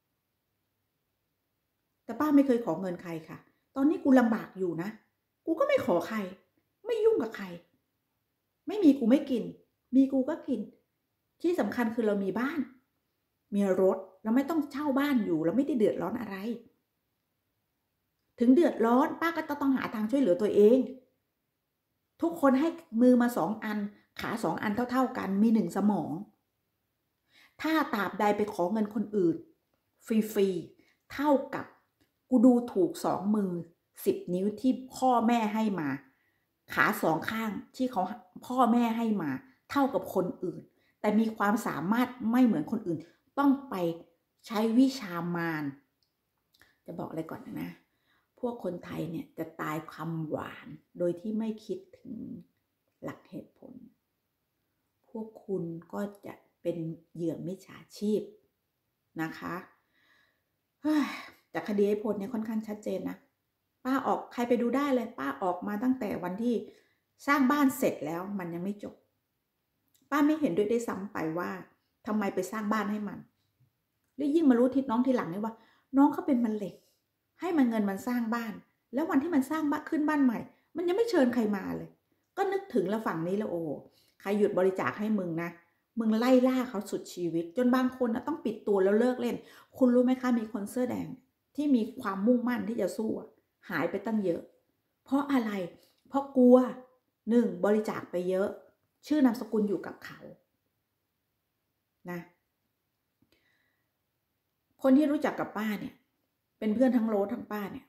แต่ป้าไม่เคยขอเงินใครค่ะตอนนี้กูลำบากอยู่นะกูก็ไม่ขอใครไม่ยุ่งกับใครไม่มีกูไม่กินมีกูก็กินที่สำคัญคือเรามีบ้านมีรถเราไม่ต้องเช่าบ้านอยู่เราไม่ได้เดือดร้อนอะไรถึงเดือดร้อนป้าก็ต้องหาทางช่วยเหลือตัวเองทุกคนให้มือมาสองอันขาสองอันเท่าๆกันมีหนึ่งสมองถ้าตราบใดไปขอเงินคนอื่นฟรีๆเท่ากับกูดูถูกสองมือสิบนิ้วที่พ่อแม่ให้มาขาสองข้างที่เขาพ่อแม่ให้มาเท่ากับคนอื่นแต่มีความสามารถไม่เหมือนคนอื่นต้องไปใช้วิชามารจะบอกอะไรก่อนนะพวกคนไทยเนี่ยจะตายคำหวานโดยที่ไม่คิดถึงหลักเหตุผลพวกคุณก็จะเป็นเหยื่อมิจฉาชีพนะคะจากคดีไอ้พลเนี่ยค่อนข้างชัดเจนนะป้าออกใครไปดูได้เลยป้าออกมาตั้งแต่วันที่สร้างบ้านเสร็จแล้วมันยังไม่จบป้าไม่เห็นด้วยได้ซ้ำไปว่าทำไมไปสร้างบ้านให้มันแล้วยิ่งมารู้ทิศน้องทีหลังนี่ว่าน้องเขาเป็นมะเร็งให้มันเงินมันสร้างบ้านแล้ววันที่มันสร้างบ้านขึ้นบ้านใหม่มันยังไม่เชิญใครมาเลยก็นึกถึงแล้วฝั่งนี้แล้วโอ้ใครหยุดบริจาคให้มึงนะมึงไล่ล่าเขาสุดชีวิตจนบางคนนะต้องปิดตัวแล้วเลิกเล่นคุณรู้ไหมคะมีคนเสื้อแดงที่มีความมุ่งมั่นที่จะสู้หายไปตั้งเยอะเพราะอะไรเพราะกลัวหนึ่งบริจาคไปเยอะชื่อนามสกุลอยู่กับเขานะคนที่รู้จักกับป้าเนี่ยเป็นเพื่อนทั้งโรสทั้งป้าเนี่ย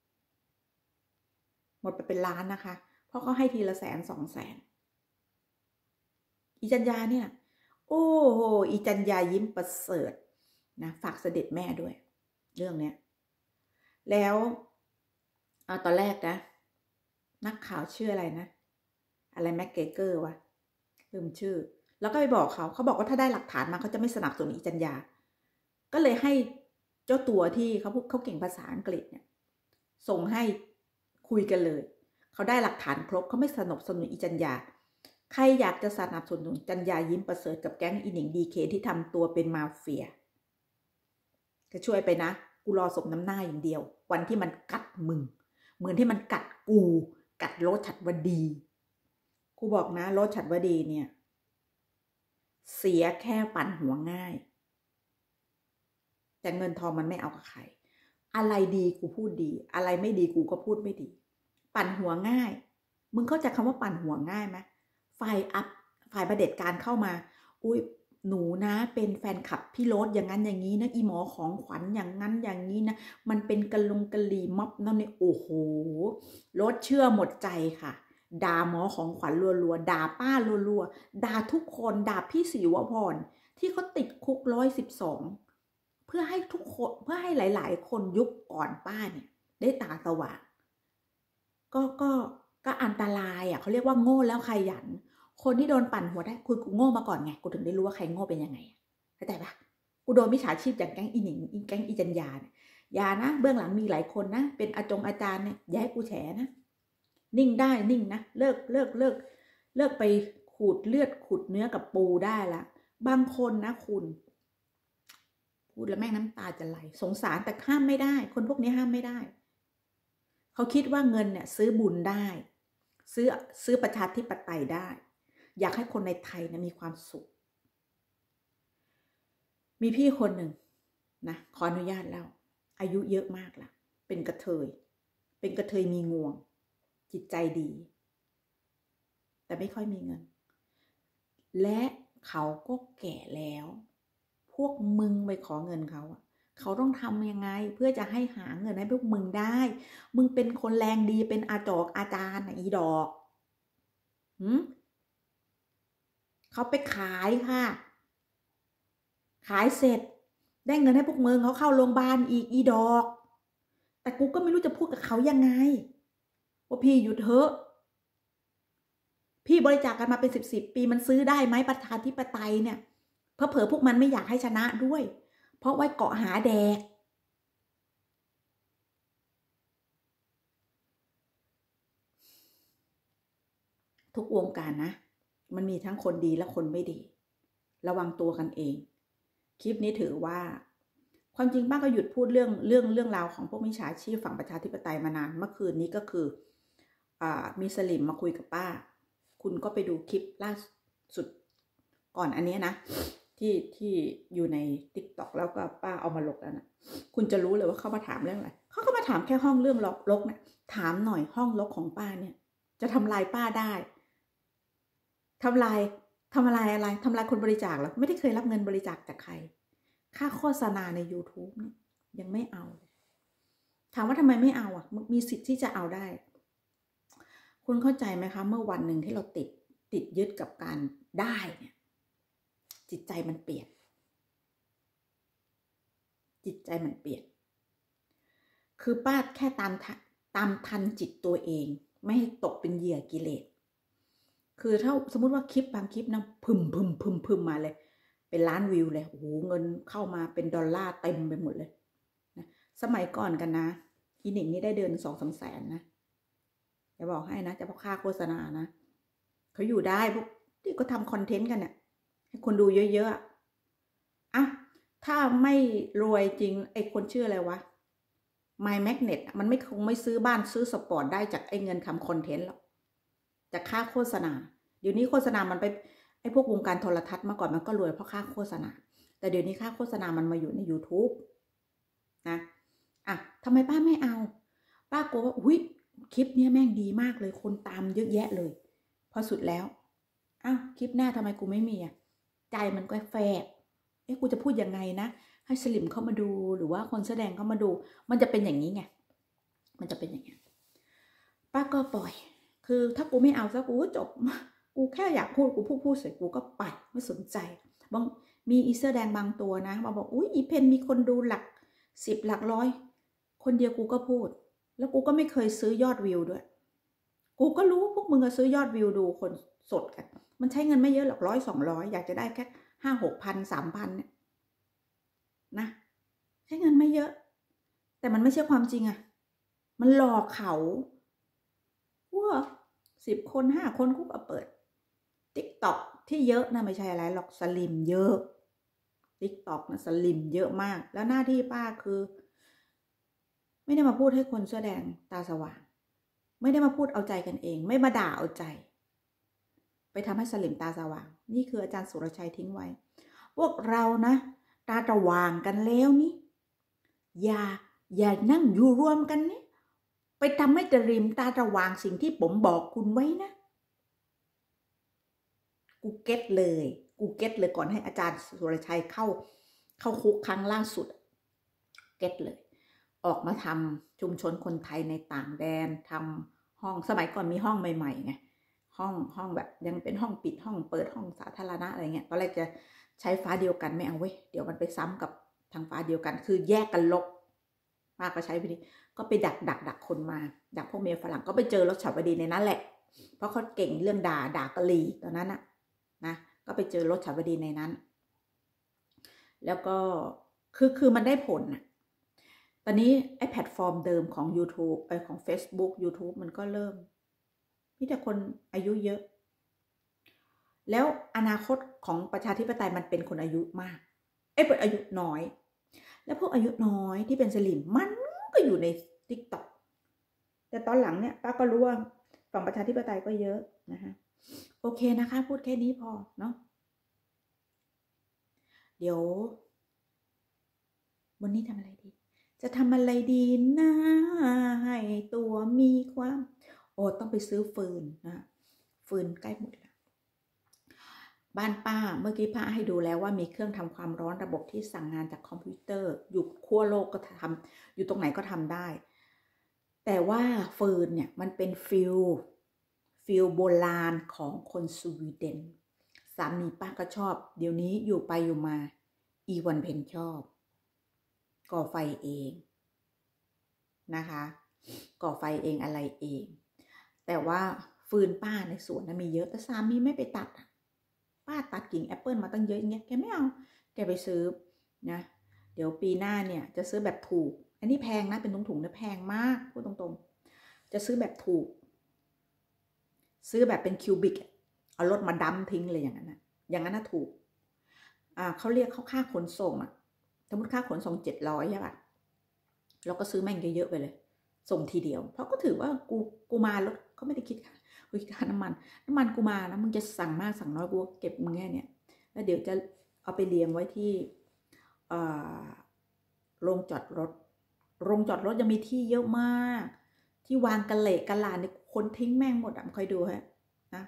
หมดไปเป็นล้านนะคะเพราะเขาให้ทีละแสนสองแสนอีจัญญาเนี่ยโอ้โหอีจัญญายิ้มประเสริฐนะฝากเสด็จแม่ด้วยเรื่องเนี้ยแล้วเอาตอนแรกนะนักข่าวชื่ออะไรนะอะไรแม็กเกเกอร์วะลืมชื่อแล้วก็ไปบอกเขาเขาบอกว่าถ้าได้หลักฐานมาเขาจะไม่สนับสนุนอีจัญญาก็เลยให้เจ้าตัวที่เขาพูดเขาเก่งภาษาอังกฤษเนี่ยส่งให้คุยกันเลยเขาได้หลักฐานครบเขาไม่สนับสนุนอีจัญญาใครอยากจะสนับสนุนจัญญายิ้มประเสริฐกับแก๊งอีหนิงดีเคที่ทำตัวเป็นมาเฟียก็ช่วยไปนะกูรอสมน้ำหน้าอย่างเดียววันที่มันกัดมึงเหมือนที่มันกัดกูกัดโรสฉัตรวดีกูบอกนะโรสฉัตรวดีเนี่ยเสียแค่ปั่นหัวง่ายแต่เงินทองมันไม่เอากับใครอะไรดีกูพูดดีอะไรไม่ดีกูก็พูดไม่ดีปั่นหัวง่ายมึงเข้าใจคำว่าปั่นหัวง่ายไหมฝ่ายอัพฝ่ายประเด็จการเข้ามาอุ้ยหนูนะเป็นแฟนคลับพี่โรสอย่างนั้นอย่างนี้นะอีหมอของขวัญอย่างนั้นอย่างนี้นะมันเป็นกะลงกะลีม็อบนั่นเนี่ยโอ้โหโรสเชื่อหมดใจค่ะด่าหมอของขวัญรัวๆด่าป้ารัวๆด่าทุกคนด่าพี่ศิวพรที่เขาติดคุกร้อยสิบสองเพื่อให้ทุกคนเพื่อให้หลายๆคนยุคก่อนป้าเนี่ยได้ตาสว่างก็ก็ก็อันตรายอ่ะเขาเรียกว่าโง่แล้วขยันคนที่โดนปั่นหัวได้คือกูโง่มาก่อนไงกูถึงได้รู้ว่าใครโง่เป็นยังไงเข้าใจปะกูโดนมิจฉาชีพจากแก๊งอีหนิงแก๊งอีจัญญาเนี่ยอย่านะเบื้องหลังมีหลายคนนะเป็นอาจงอาจารย์เนี่ยอย่าให้กูแฉนะนิ่งได้นิ่งนะเลิกเลิกเลิกเลิกไปขูดเลือดขูดเนื้อกับปูได้ละบางคนนะคุณพูดแล้วแม่งน้ำตาจะไหลสงสารแต่ห้ามไม่ได้คนพวกนี้ห้ามไม่ได้เขาคิดว่าเงินเนี่ยซื้อบุญได้ซื้อซื้อประชาธิปไตยได้อยากให้คนในไทยนะมีความสุขมีพี่คนหนึ่งนะขออนุญาตแล้วอายุเยอะมากละเป็นกระเทยเป็นกระเทยมีงวงจิตใจดีแต่ไม่ค่อยมีเงินและเขาก็แก่แล้วพวกมึงไปขอเงินเขาอะเขาต้องทำยังไงเพื่อจะให้หาเงินให้พวกมึงได้มึงเป็นคนแรงดีเป็นอาจอกอาจารย์อีดอกหืมเขาไปขายค่ะขายเสร็จได้เงินให้พวกมึงเขาเข้าโรงพยาบาลอีกอีดอกแต่กูก็ไม่รู้จะพูดกับเขายังไงว่าพี่หยุดเถอะพี่บริจาคกันมาเป็นสิบสิบปีมันซื้อได้ไหมประชาธิปไตยเนี่ยเพราะเผลอพวกมันไม่อยากให้ชนะด้วยเพราะไว้เกาะหาแดกทุกวงการนะมันมีทั้งคนดีและคนไม่ดีระวังตัวกันเองคลิปนี้ถือว่าความจริงป้าก็หยุดพูดเรื่องเรื่องเรื่องราวของพวกมิจฉาชีพฝั่งประชาธิปไตยมานานเมื่อคืนนี้ก็คืออ่ามีสลิมมาคุยกับป้าคุณก็ไปดูคลิปล่าสุดก่อนอันนี้นะที่ที่อยู่ใน ติ๊กต็อก แล้วก็ป้าเอามาลงแล้วนะคุณจะรู้เลยว่าเขามาถามเรื่องอะไรเขาก็มาถามแค่ห้องเรื่องลกลกนะถามหน่อยห้องลกของป้าเนี่ยจะทำลายป้าได้ทำลายทำลายอะไรทำลายคนบริจาคหรอไม่ได้เคยรับเงินบริจาคจากใครค่าโฆษณาใน ยูทูบ เนี่ยยังไม่เอาถามว่าทำไมไม่เอาอ่ะมีสิทธิ์ที่จะเอาได้คุณเข้าใจไหมคะเมื่อวันหนึ่งที่เราติดติดยึดกับการได้เนี่ยจิตใจมันเปลี่ยนจิตใจมันเปลี่ยนคือป้าแค่ตามตามทันจิตตัวเองไม่ให้ตกเป็นเหยื่อกิเลสคือถ้าสมมติว่าคลิปบางคลิปนะพึมพึมพึมพึมมาเลยเป็นล้านวิวเลยโอ้โหเงินเข้ามาเป็นดอลลาร์เต็มไปหมดเลยนะสมัยก่อนกันนะอีหนิงนี่ได้เดือนสองสามแสนนะจะบอกให้นะจะเพราะค่าโฆษณานะเขาอยู่ได้พวกที่ก็ทำคอนเทนต์กันเนี่ยให้คนดูเยอะๆอ่ะถ้าไม่รวยจริงไอ้คนชื่ออะไรวะ My Magnet มันไม่คงไม่ซื้อบ้านซื้อสปอร์ตได้จากไอ้เงินทำคอนเทนต์หรอกจากค่าโฆษณาเดี๋ยวนี้โฆษณามันไปไอ้พวกวงการโทรทัศน์มาก่อนมันก็รวยเพราะค่าโฆษณาแต่เดี๋ยวนี้ค่าโฆษณามันมาอยู่ใน ยูทูบ นะอ่ะทำไมป้าไม่เอาป้ากลัวว่าอุ้ยคลิปนี้แม่งดีมากเลยคนตามเยอะแยะเลยพอสุดแล้วอ้าวคลิปหน้าทำไมกูไม่มีอ่ะใจมันก็แฝงเอ๊ะกูจะพูดยังไงนะให้สลิมเข้ามาดูหรือว่าคนแสดงเข้ามาดูมันจะเป็นอย่างนี้ไงมันจะเป็นอย่างนี้ป้าก็ปล่อยคือถ้ากูไม่เอาซะกูก็จบกูแค่อยากพูดกูพูดพูดเสร็จกูก็ไปไม่สนใจบางมีอีเสื้อแดงบางตัวนะมาบอกอุ้ยอีเพนมีคนดูหลักสิบหลักร้อยคนเดียวกูก็พูดแล้วกูก็ไม่เคยซื้อยอดวิวด้วยกูก็รู้พวกมึงก็ซื้อยอดวิวดูคนสดกันมันใช้เงินไม่เยอะหรอกร้อยสองร้อยอยากจะได้แค่ห้าหกพันสามพันเนี่ยนะใช้เงินไม่เยอะแต่มันไม่ใช่ความจริงอะมันหลอกเขาสิบคนห้าคนกูก็เปิด ติ๊กต็อก ที่เยอะนะไม่ใช่อะไรหรอกสลิมเยอะ ติ๊กต็อกนะสลิมเยอะมากแล้วหน้าที่ป้าคือไม่ได้มาพูดให้คนเสื้อแดงตาสว่างไม่ได้มาพูดเอาใจกันเองไม่มาด่าเอาใจไปทำให้สลิมตาสว่างนี่คืออาจารย์สุรชัยทิ้งไว้พวกเรานะตาสว่างกันแล้วนี่อย่าอย่านั่งอยู่รวมกันนี่ไปทำให้สลิมตาสว่างสิ่งที่ผมบอกคุณไว้นะกูเก็ตเลยกูเก็ตเลยก่อนให้อาจารย์สุรชัยเข้าเข้าคุกครั้งล่าสุดเก็ตเลยออกมาทำชุมชนคนไทยในต่างแดนทำห้องสมัยก่อนมีห้องใหม่ๆไงห้องห้องแบบยังเป็นห้องปิดห้องเปิดห้องสาธารณะอะไรเงี้ยตอนแรกจะใช้ฟ้าเดียวกันไม่เอาเว้ยเดี๋ยวมันไปซ้ำกับทางฟ้าเดียวกันคือแยกกันลบป้าก็ใช้วิธีก็ไปดักดักดักคนมาดักพวกเมียฝรั่งก็ไปเจอรถฉับวดีในนั้นแหละเพราะเขาเก่งเรื่องด่าด่ากะลีตอนนั้นอะนะก็ไปเจอรถฉับวดีในนั้นแล้วก็คือคือมันได้ผลอะตอนนี้ไอ้แพลตฟอร์มเดิมของ YouTube ไอ้ของ Facebook YouTube มันก็เริ่มมีแต่คนอายุเยอะแล้วอนาคตของประชาธิปไตยมันเป็นคนอายุมากเอ้ยเป็นอายุน้อยแล้วพวกอายุน้อยที่เป็นสลิมมันก็อยู่ใน TikTok แต่ตอนหลังเนี่ยป้าก็รู้ว่าฝั่งประชาธิปไตยก็เยอะนะคะโอเคนะคะพูดแค่นี้พอเนาะเดี๋ยววันนี้ทำอะไรดีจะทำอะไรดีนะให้ตัวมีความโอ้ต้องไปซื้อฟืนนะฟืนใกล้หมดแล้วบ้านป้าเมื่อกี้ป้าให้ดูแล้วว่ามีเครื่องทำความร้อนระบบที่สั่งงานจากคอมพิวเตอร์อยู่ขั้วโลกก็ทำอยู่ตรงไหนก็ทำได้แต่ว่าฟืนเนี่ยมันเป็นฟิลฟิลโบราณของคนสวีเดนสามีป้าก็ชอบเดี๋ยวนี้อยู่ไปอยู่มาอีวันเพนชอบก่อไฟเองนะคะก่อไฟเองอะไรเองแต่ว่าฟืนป้าในสวนนะมีเยอะแต่สามีไม่ไปตัดป้าตัดกิ่งแอปเปิลมาตั้งเยอะอย่างเงี้ยแกไม่เอาแกไปซื้อนะเดี๋ยวปีหน้าเนี่ยจะซื้อแบบถูกอันนี้แพงนะเป็นถุงๆนะแพงมากพูดตรงๆจะซื้อแบบถูกซื้อแบบเป็นคิวบิกเอารถมาดัมทิ้งเลยอย่างนั้นนะอย่างนั้นนะถูกอ่าเขาเรียกเขาค่าขนส่งอะสมมติค่าขนส่งเจ็ดร้อยใช่ป่ะเราก็ซื้อแม่งเยอะๆไปเลยส่งทีเดียวเพราะก็ถือว่ากูกูมารถเขาไม่ได้คิดค่าน้ำมันน้ำมันกูมานะมึงจะสั่งมากสั่งน้อยกูเก็บมึงแค่เนี่ยแล้วเดี๋ยวจะเอาไปเรียงไว้ที่โรงจอดรถโรงจอดรถยังมีที่เยอะมากที่วางกระเหลกกระลาเนี่ยคนทิ้งแม่งหมดอ่ะคอยดูฮะนะ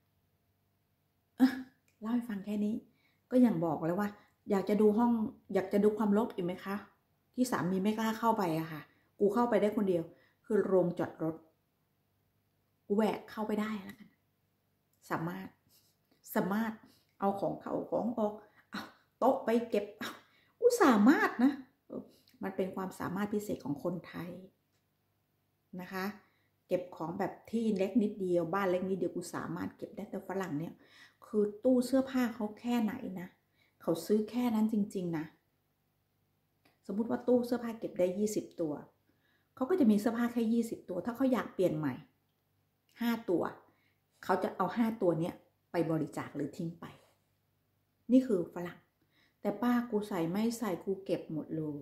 เล่าให้ฟังแค่นี้ก็อย่างบอกเลยว่าอยากจะดูห้องอยากจะดูความรกอีกไหมคะที่สามีไม่กล้าเข้าไปอะค่ะกูเข้าไปได้คนเดียวคือโรงจอดรถกูแหวกเข้าไปได้แล้วกันสามารถสามารถเอาของเข้าของออกเอาโต๊ะไปเก็บกูสามารถนะมันเป็นความสามารถพิเศษของคนไทยนะคะเก็บของแบบที่เล็กนิดเดียวบ้านเล็กนิดเดียวกูสามารถเก็บได้แต่ฝรั่งเนี่ยคือตู้เสื้อผ้าเขาแค่ไหนนะเขาซื้อแค่นั้นจริงๆนะสมมุติว่าตู้เสื้อผ้าเก็บได้ยี่สิบตัวเขาก็จะมีเสื้อผ้าแค่ยี่สิบตัวถ้าเขาอยากเปลี่ยนใหม่ห้าตัวเขาจะเอาห้าตัวเนี้ยไปบริจาคหรือทิ้งไปนี่คือฝรั่งแต่ป้ากูใส่ไม่ใส่กูเก็บหมดเลย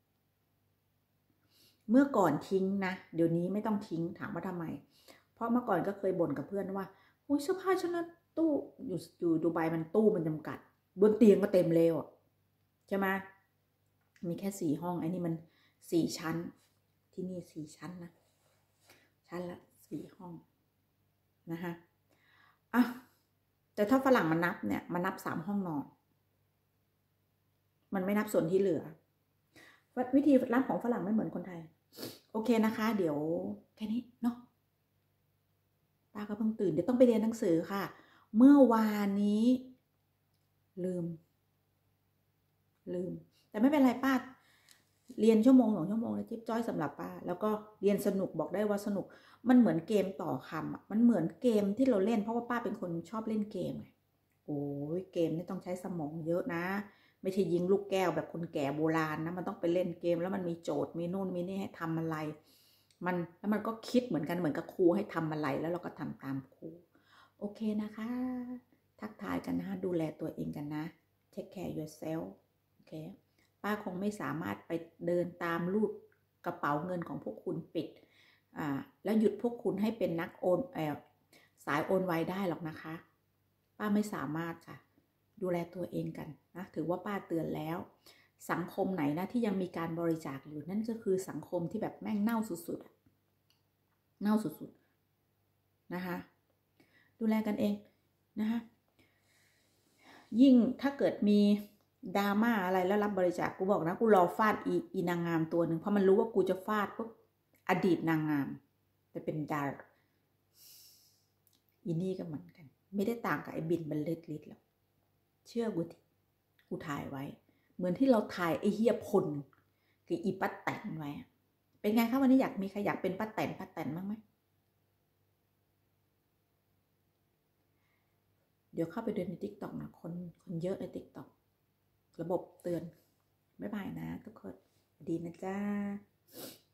เมื่อก่อนทิ้งนะเดี๋ยวนี้ไม่ต้องทิ้งถามว่าทำไมเพราะเมื่อก่อนก็เคยบ่นกับเพื่อนว่าโอ้ยเสื้อผ้าฉันนะตู้อยู่อยู่ดูไบมันตู้มันจำกัดบนเตียงก็เต็มเลยอ่ะใช่ไหมมีแค่สี่ห้องไอ้นี่มันสี่ชั้นที่นี่สี่ชั้นนะชั้นละสี่ห้องนะคะอ่ะแต่ถ้าฝรั่งมันนับเนี่ยมันนับสามห้องนอนมันไม่นับส่วนที่เหลือวิธีรับของฝรั่งไม่เหมือนคนไทยโอเคนะคะเดี๋ยวแค่นี้เนาะป้าก็เพิ่งตื่นเดี๋ยวต้องไปเรียนหนังสือค่ะเมื่อวานนี้ลืมลืมแต่ไม่เป็นไรป้าเรียนชั่วโมงสองชั่วโมงนะจิ๊บจ้อยสำหรับป้าแล้วก็เรียนสนุกบอกได้ว่าสนุกมันเหมือนเกมต่อคำอ่ะมันเหมือนเกมที่เราเล่นเพราะว่าป้าเป็นคนชอบเล่นเกมไงโอ้ยเกมนี่ต้องใช้สมองเยอะนะไม่ใช่ยิงลูกแก้วแบบคนแก่โบราณนะมันต้องไปเล่นเกมแล้วมันมีโจทย์มีนู่นมีนี่ให้ทำอะไรมันแล้วมันก็คิดเหมือนกันเหมือนกับครูให้ทำอะไรแล้วเราก็ทำตามครูโอเคนะคะทักทายกันนะดูแลตัวเองกันนะ take care yourself โอเคป้าคงไม่สามารถไปเดินตามรูดกระเป๋าเงินของพวกคุณปิดอ่าแล้วหยุดพวกคุณให้เป็นนักโอนเออสายโอนไวได้หรอกนะคะป้าไม่สามารถค่ะดูแลตัวเองกันนะถือว่าป้าเตือนแล้วสังคมไหนนะที่ยังมีการบริจาคอยู่นั่นก็คือสังคมที่แบบแม่งเน่าสุดๆเน่าสุดๆนะคะดูแลกันเองนะคะยิ่งถ้าเกิดมีดราม่าอะไรแล้วรับบริจาคกูบอกนะกูรอฟาดอีอีนางงามตัวหนึ่งเพราะมันรู้ว่ากูจะฟาดปุ๊บอดีตนางงามจะเป็นดาร์อีนี่ก็เหมือนกันไม่ได้ต่างกับไอ้บินบรรลือฤทธิ์หรอกเชื่อกูทีกูถ่ายไว้เหมือนที่เราถ่ายไอ้เฮียพลกับอีป้าแตนไว้เป็นไงคะวันนี้อยากมีใครอยากเป็นป้าแตนป้าแตนบ้างไหมเดี๋ยวเข้าไปดูใน ติ๊กต็อก นะคนคนเยอะใน ติ๊กต็อก ระบบเตือนบ๊ายบายนะทุกคนดีนะจ้า